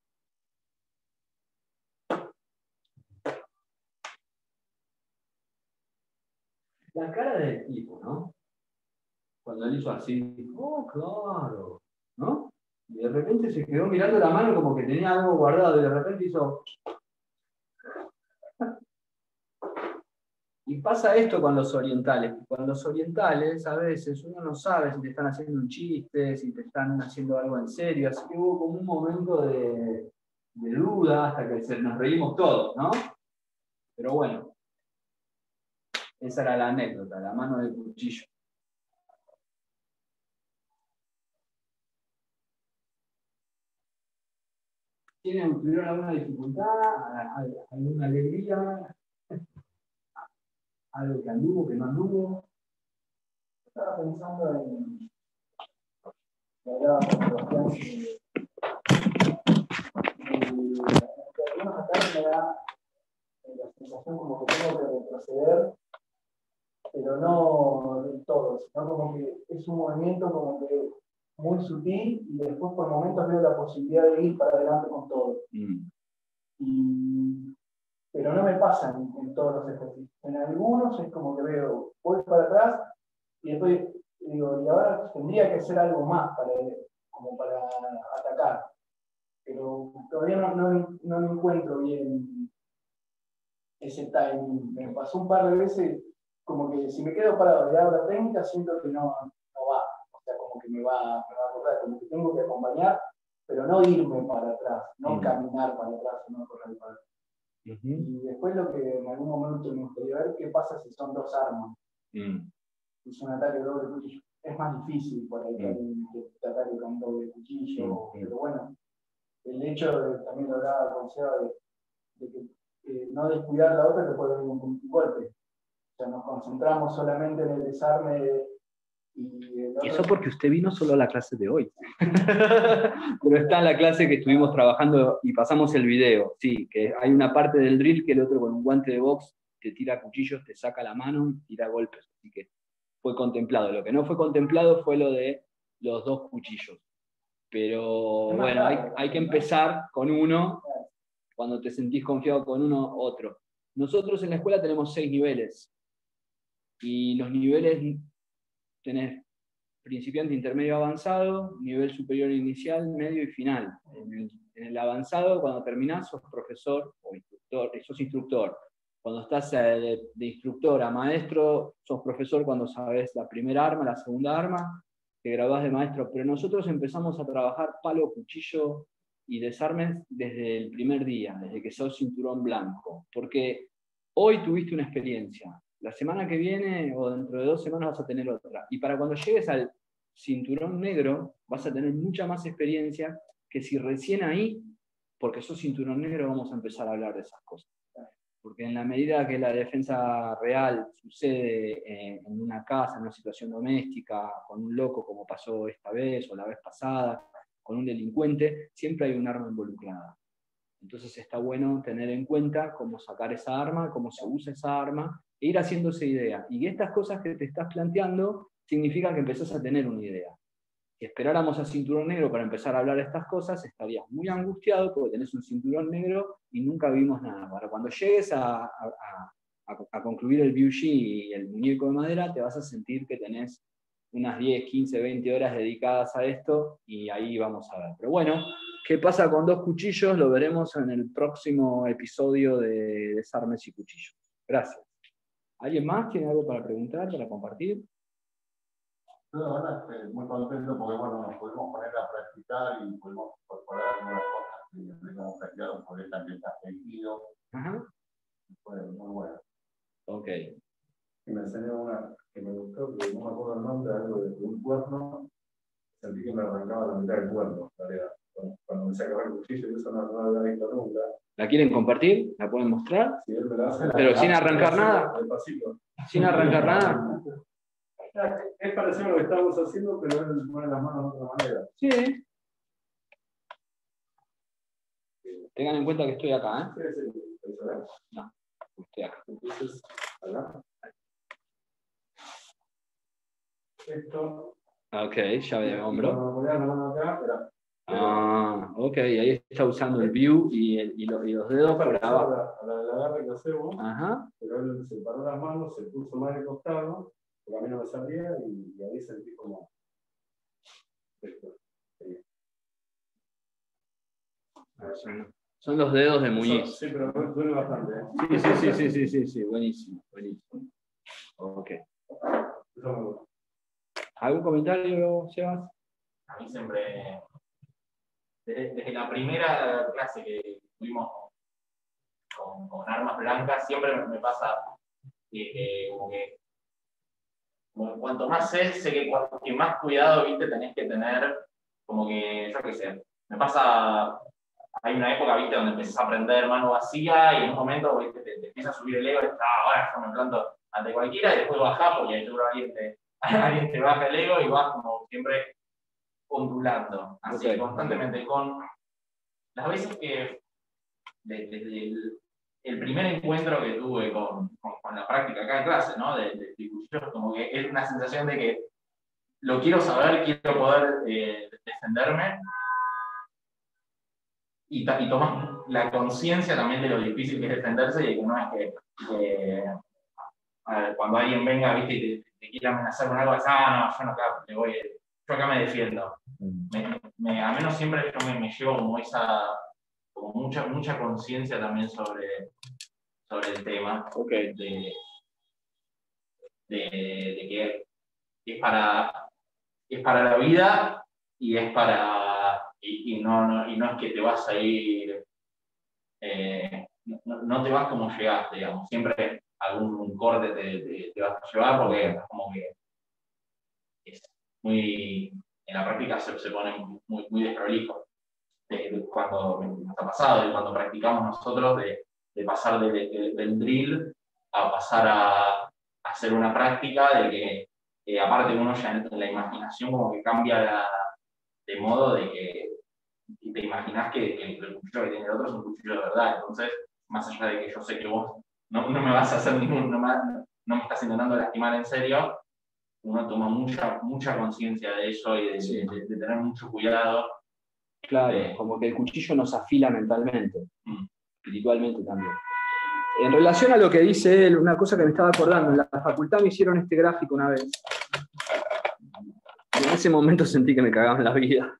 La cara del tipo, ¿no? Cuando él hizo así, oh, claro, ¿no? Y de repente se quedó mirando la mano como que tenía algo guardado y de repente hizo... Y pasa esto con los orientales. Con los orientales, a veces, uno no sabe si te están haciendo un chiste, si te están haciendo algo en serio. Así que hubo como un momento de, de duda hasta que se, nos reímos todos, ¿no? Pero bueno, esa era la anécdota, la mano del cuchillo. ¿Tienen, ¿Tuvieron alguna dificultad? ¿Alguna alegría? ¿Algo que anduvo, que no anduvo? Estaba pensando en que hablaba con Sebastián y algunos acá me da la sensación como que tengo que retroceder, pero no del todo, sino como que es un movimiento como que muy sutil y después por momentos veo la posibilidad de ir para adelante con todo. Mm. Y, pero no me pasa en, en todos los ejercicios. En algunos es como que veo, voy para atrás y después digo, y ahora tendría que hacer algo más para, como para atacar. Pero todavía no, no, no lo encuentro bien ese timing. Me pasó un par de veces como que si me quedo parado y hago la técnica, siento que no, no va. O sea, como que me va, me va a correr, como que tengo que acompañar, pero no irme para atrás, no Mm. caminar para atrás, no correr para atrás. Uh-huh. Y después lo que en algún momento me gustaría ver, qué pasa si son dos armas. Mm. Es un ataque de doble cuchillo. Es más difícil por ahí Mm. que te ataque con doble cuchillo, Mm. pero bueno, el hecho de, también lo hablaba con Seba, de, de que eh, no descuidar la otra te puede dar un, un golpe. O sea, nos concentramos solamente en el desarme y el otro... Y eso porque usted vino solo a la clase de hoy. Pero está en la clase que estuvimos trabajando y pasamos el video. Sí, que hay una parte del drill que el otro con un guante de box te tira cuchillos, te saca la mano y tira golpes. Así que fue contemplado. Lo que no fue contemplado fue lo de los dos cuchillos. Pero bueno, hay, hay que empezar con uno. Cuando te sentís confiado con uno, otro. Nosotros en la escuela tenemos seis niveles. Y los niveles tenés principiante, intermedio, avanzado, nivel superior inicial, medio y final. En el, en el avanzado, cuando terminás, sos profesor o instructor, sos instructor. Cuando estás de, de instructor a maestro, sos profesor cuando sabes la primera arma, la segunda arma, te graduás de maestro. Pero nosotros empezamos a trabajar palo, cuchillo y desarmes desde el primer día, desde que sos cinturón blanco. Porque hoy tuviste una experiencia. La semana que viene o dentro de dos semanas vas a tener otra. Y para cuando llegues al cinturón negro, vas a tener mucha más experiencia que si recién ahí, porque sos cinturón negro, vamos a empezar a hablar de esas cosas. Porque en la medida que la defensa real sucede en una casa, en una situación doméstica, con un loco como pasó esta vez o la vez pasada, con un delincuente, siempre hay un arma involucrada. Entonces está bueno tener en cuenta cómo sacar esa arma, cómo se usa esa arma, e ir haciéndose idea. Y estas cosas que te estás planteando significa que empezás a tener una idea. Si esperáramos a cinturón negro para empezar a hablar de estas cosas, estarías muy angustiado porque tenés un cinturón negro y nunca vimos nada. Para cuando llegues a, a, a, a concluir el Biuji y el muñeco de madera, te vas a sentir que tenés unas diez, quince, veinte horas dedicadas a esto y ahí vamos a ver. Pero bueno, ¿qué pasa con dos cuchillos? Lo veremos en el próximo episodio de Desarmes y Cuchillos. Gracias. ¿Alguien más tiene algo para preguntar, para compartir? Yo la verdad estoy muy contento porque bueno, nos pudimos poner a practicar y pudimos incorporar algunas cosas que no habíamos practicado porque también está sentido. Ajá. Fue muy bueno. Ok. Y me enseñó una que me gustó, que no me acuerdo el nombre, algo de un cuerno, sentí que me arrancaba la mitad del cuerno, la verdad. cuando me sacaba el cuchillo, y eso no, no lo había visto nunca. ¿La quieren compartir? ¿La pueden mostrar? Si él me la hace, la- Pero la- sin la- arrancar la- nada. despacito. Sin arrancar nada. Es parecido a lo que estamos haciendo, pero él pone las manos de otra manera. Sí. Tengan en cuenta que estoy acá, ¿eh? Sí, sí, sí, eso es. No, estoy acá. Entonces, acá. Esto. Ok, llave de hombro. Cuando ponía la mano acá, era. Ah, ok, ahí está usando el view y, el, y, lo- y los dedos por Para abajo. la, a la del agarre que hacemos, Ajá. pero él separó las manos, se puso más de costado, porque a mí no me salía, y, y ahí sentí como. Esto. Sí. Son, son los dedos de Muñiz. Sí, pero duele bastante. ¿eh? Sí, sí, sí, sí, sí, sí, sí, buenísimo, buenísimo. Ok. Eso me gusta. ¿Algún comentario, Sebas? A mí siempre, desde, desde la primera clase que tuvimos con, con armas blancas, siempre me, me pasa que, que, como que como cuanto más sé, sé que cuanto que más cuidado, viste, tenés que tener, como que, yo qué sé, me pasa, hay una época, viste, donde empezás a aprender mano vacía y en un momento, viste, te, te empieza a subir el ego y ah, ahora yo me planto ante cualquiera y después bajás porque seguro alguien te, alguien te baja el ego y vas como siempre ondulando, así Okay. constantemente, con las veces que desde el, el primer encuentro que tuve con, con, con la práctica acá en clase, ¿no? De, de, de cuchillos, como que es una sensación de que lo quiero saber, quiero poder eh, defenderme, y, y tomas la conciencia también de lo difícil que es defenderse y de que no es que, que a ver, cuando alguien venga, viste, y te, te quiere amenazar con algo, ah, no, yo no acá, me voy, yo acá me defiendo. Me, me, a menos siempre yo me, me llevo como esa, como mucha, mucha conciencia también sobre, sobre el tema, Okay. de, de, de que es para, es para la vida y es para, y, y, no, no, y no es que te vas a ir, eh, no, no te vas como llegaste, digamos, siempre algún corte te, te, te vas a llevar porque es como que es muy, en la práctica se, se pone muy, muy desprolijo. De, de cuando nos ha pasado, de cuando practicamos nosotros, de, de pasar de, de, del drill a pasar a, a hacer una práctica, de que eh, aparte uno ya en, en la imaginación como que cambia la, de modo de que te imaginas que, que el cuchillo que tiene el otro es un cuchillo de verdad. Entonces, más allá de que yo sé que vos no, no me vas a hacer ningún, no me, no me estás intentando lastimar en serio, uno toma mucha, mucha conciencia de eso y de, Sí. de, de, de tener mucho cuidado. Claro, de, como que el cuchillo nos afila mentalmente, mm. espiritualmente también. En relación a lo que dice él, una cosa que me estaba acordando, en la facultad me hicieron este gráfico una vez. Y en ese momento sentí que me cagaban la vida.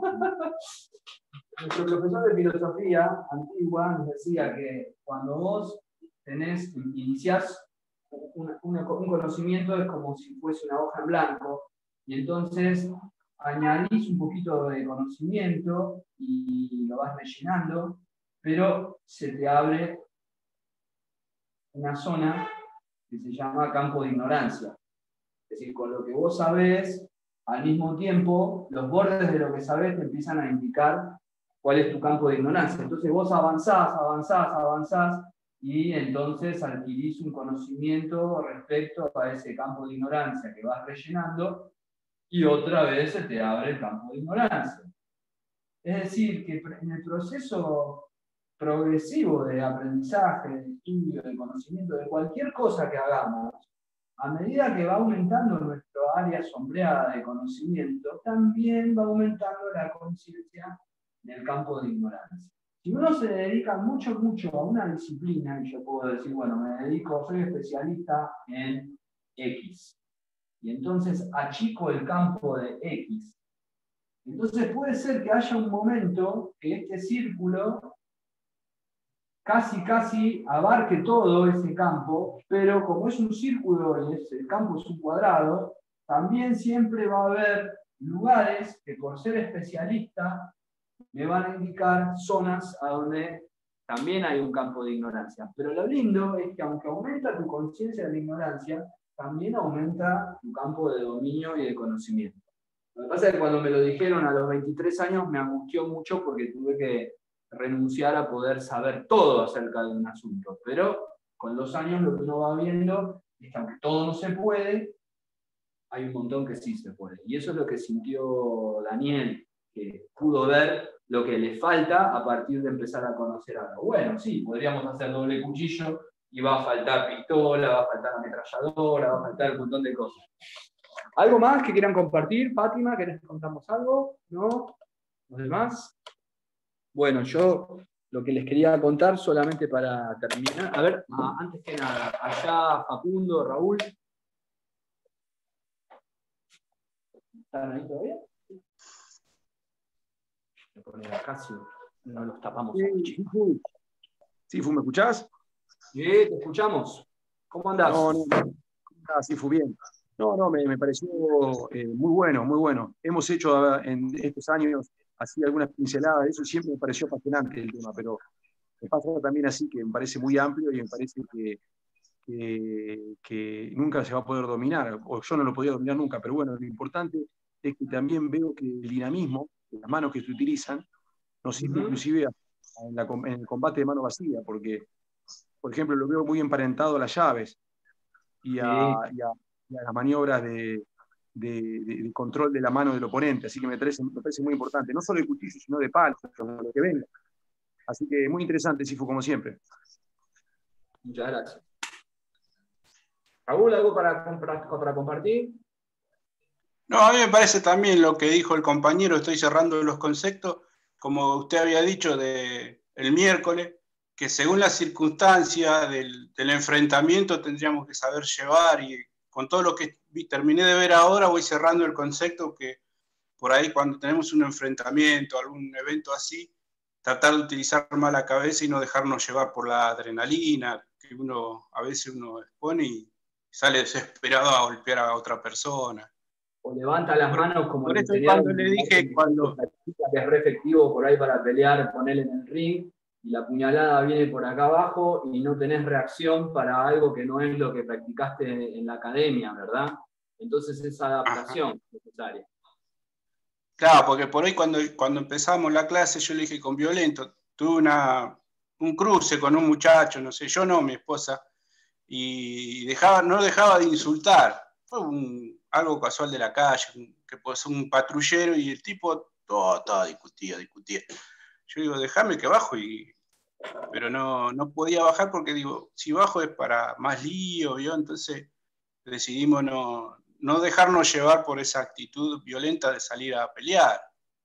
Nuestro profesor de filosofía antigua nos decía que cuando vos tenés, iniciás una, una, un conocimiento es como si fuese una hoja en blanco, y entonces añadís un poquito de conocimiento y lo vas rellenando, pero se te abre una zona que se llama campo de ignorancia. Es decir, con lo que vos sabés, al mismo tiempo, los bordes de lo que sabés te empiezan a indicar cuál es tu campo de ignorancia. Entonces vos avanzás, avanzás, avanzás, y entonces adquirís un conocimiento respecto a ese campo de ignorancia que vas rellenando, y otra vez se te abre el campo de ignorancia. Es decir, que en el proceso progresivo de aprendizaje, de estudio, de conocimiento, de cualquier cosa que hagamos, a medida que va aumentando nuestra área sombreada de conocimiento, también va aumentando la conciencia del campo de ignorancia. Si uno se dedica mucho, mucho a una disciplina, y yo puedo decir, bueno, me dedico, soy especialista en X, y entonces achico el campo de X, entonces puede ser que haya un momento que este círculo casi, casi abarque todo ese campo, pero como es un círculo y es, el campo es un cuadrado, también siempre va a haber lugares que por ser especialista me van a indicar zonas a donde también hay un campo de ignorancia. Pero lo lindo es que aunque aumenta tu conciencia de la ignorancia, también aumenta tu campo de dominio y de conocimiento. Lo que pasa es que cuando me lo dijeron a los veintitrés años me angustió mucho porque tuve que renunciar a poder saber todo acerca de un asunto. Pero con los años lo que uno va viendo es que aunque todo no se puede, hay un montón que sí se puede. Y eso es lo que sintió Daniel, que pudo ver lo que le falta a partir de empezar a conocer algo. Bueno, sí, podríamos hacer doble cuchillo y va a faltar pistola, va a faltar ametralladora, va a faltar un montón de cosas. ¿Algo más que quieran compartir? Fátima, ¿querés que contamos algo? ¿No? ¿Los demás? Bueno, yo lo que les quería contar solamente para terminar. A ver, ah, antes que nada, allá Facundo, Raúl. ¿Están ahí todavía? Voy a poner acá si no los tapamos. Sí, sí, ¿me escuchás? Sí, te escuchamos. ¿Cómo andás? No, no, no. Ah, sí, fue bien. No, no, me, me pareció eh, muy bueno, muy bueno. Hemos hecho en estos años así algunas pinceladas de eso, siempre me pareció apasionante el tema, pero me pasa también así que me parece muy amplio y me parece que, que, que nunca se va a poder dominar, o yo no lo podía dominar nunca, pero bueno, lo importante es que también veo que el dinamismo, las manos que se utilizan, nos sirve uh-huh. inclusive en, la, en el combate de mano vacía, porque, por ejemplo, lo veo muy emparentado a las llaves y a, sí. y a, y a las maniobras de, de, de, de control de la mano del oponente, así que me parece, me parece muy importante, no solo de cuchillo, sino de palo, lo que venga. Así que muy interesante, Sifu, como siempre. Muchas gracias. Raúl, ¿algo para, para compartir? No, a mí me parece también lo que dijo el compañero, estoy cerrando los conceptos, como usted había dicho de, el miércoles, que según las circunstancias del, del enfrentamiento tendríamos que saber llevar, y con todo lo que terminé de ver ahora voy cerrando el concepto que por ahí cuando tenemos un enfrentamiento, algún evento así, tratar de utilizar más la cabeza y no dejarnos llevar por la adrenalina, que uno a veces uno expone y sale desesperado a golpear a otra persona. O levanta las manos como por eso cuando le dije cuando que es re efectivo por ahí para pelear, ponerle en el ring, y la puñalada viene por acá abajo y no tenés reacción para algo que no es lo que practicaste en la academia, ¿verdad? Entonces esa adaptación Ajá. es necesaria. Claro, porque por ahí cuando, cuando empezamos la clase yo le dije con violento, tuve una, un cruce con un muchacho, no sé, yo no, mi esposa, y dejaba, no dejaba de insultar. Fue un, algo casual de la calle, un, que pues un patrullero y el tipo todo, todo discutía, discutía. Yo digo, déjame que bajo, y, pero no, no podía bajar porque digo, si bajo es para más lío, ¿vio? Entonces decidimos no, no dejarnos llevar por esa actitud violenta de salir a pelear.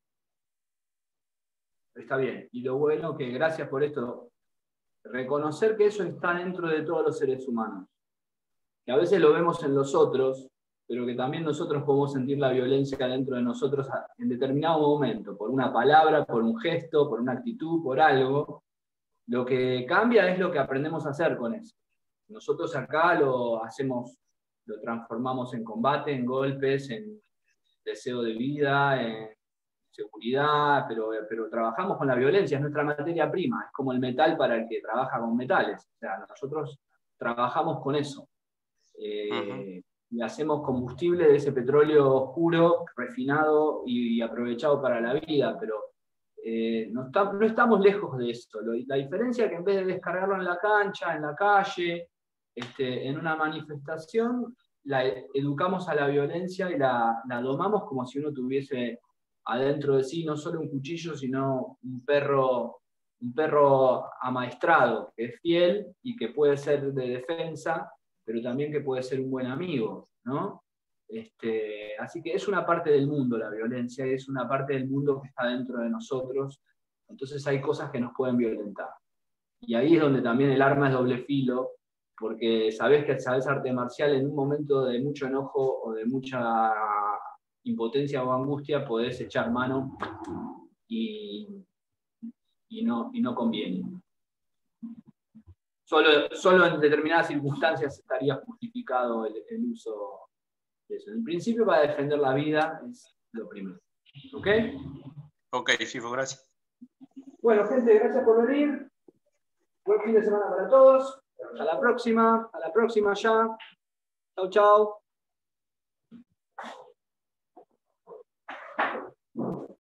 Está bien, y lo bueno que gracias por esto, reconocer que eso está dentro de todos los seres humanos, que a veces lo vemos en los otros, pero que también nosotros podemos sentir la violencia dentro de nosotros en determinado momento, por una palabra, por un gesto, por una actitud, por algo. Lo que cambia es lo que aprendemos a hacer con eso. Nosotros acá lo hacemos, lo transformamos en combate, en golpes, en deseo de vida, en seguridad, pero, pero trabajamos con la violencia, es nuestra materia prima, es como el metal para el que trabaja con metales. O sea, nosotros trabajamos con eso. Eh, uh-huh. Y hacemos combustible de ese petróleo oscuro, refinado y, y aprovechado para la vida, pero eh, no, está, no estamos lejos de esto. Lo, la diferencia es que en vez de descargarlo en la cancha, en la calle, este, en una manifestación, la educamos a la violencia y la, la domamos como si uno tuviese adentro de sí no solo un cuchillo, sino un perro, un perro amaestrado, que es fiel y que puede ser de defensa, pero también que puede ser un buen amigo, ¿no? Este, así que es una parte del mundo la violencia, es una parte del mundo que está dentro de nosotros, entonces hay cosas que nos pueden violentar. Y ahí es donde también el arma es doble filo, porque sabés que sabés arte marcial en un momento de mucho enojo o de mucha impotencia o angustia, podés echar mano y, y, no, y no conviene. Solo, solo en determinadas circunstancias estaría justificado el, el uso de eso. En principio, para defender la vida es lo primero. ¿Ok? Ok, sí, gracias. Bueno, gente, gracias por venir. Buen fin de semana para todos. A la próxima, a la próxima ya. Chau, chau.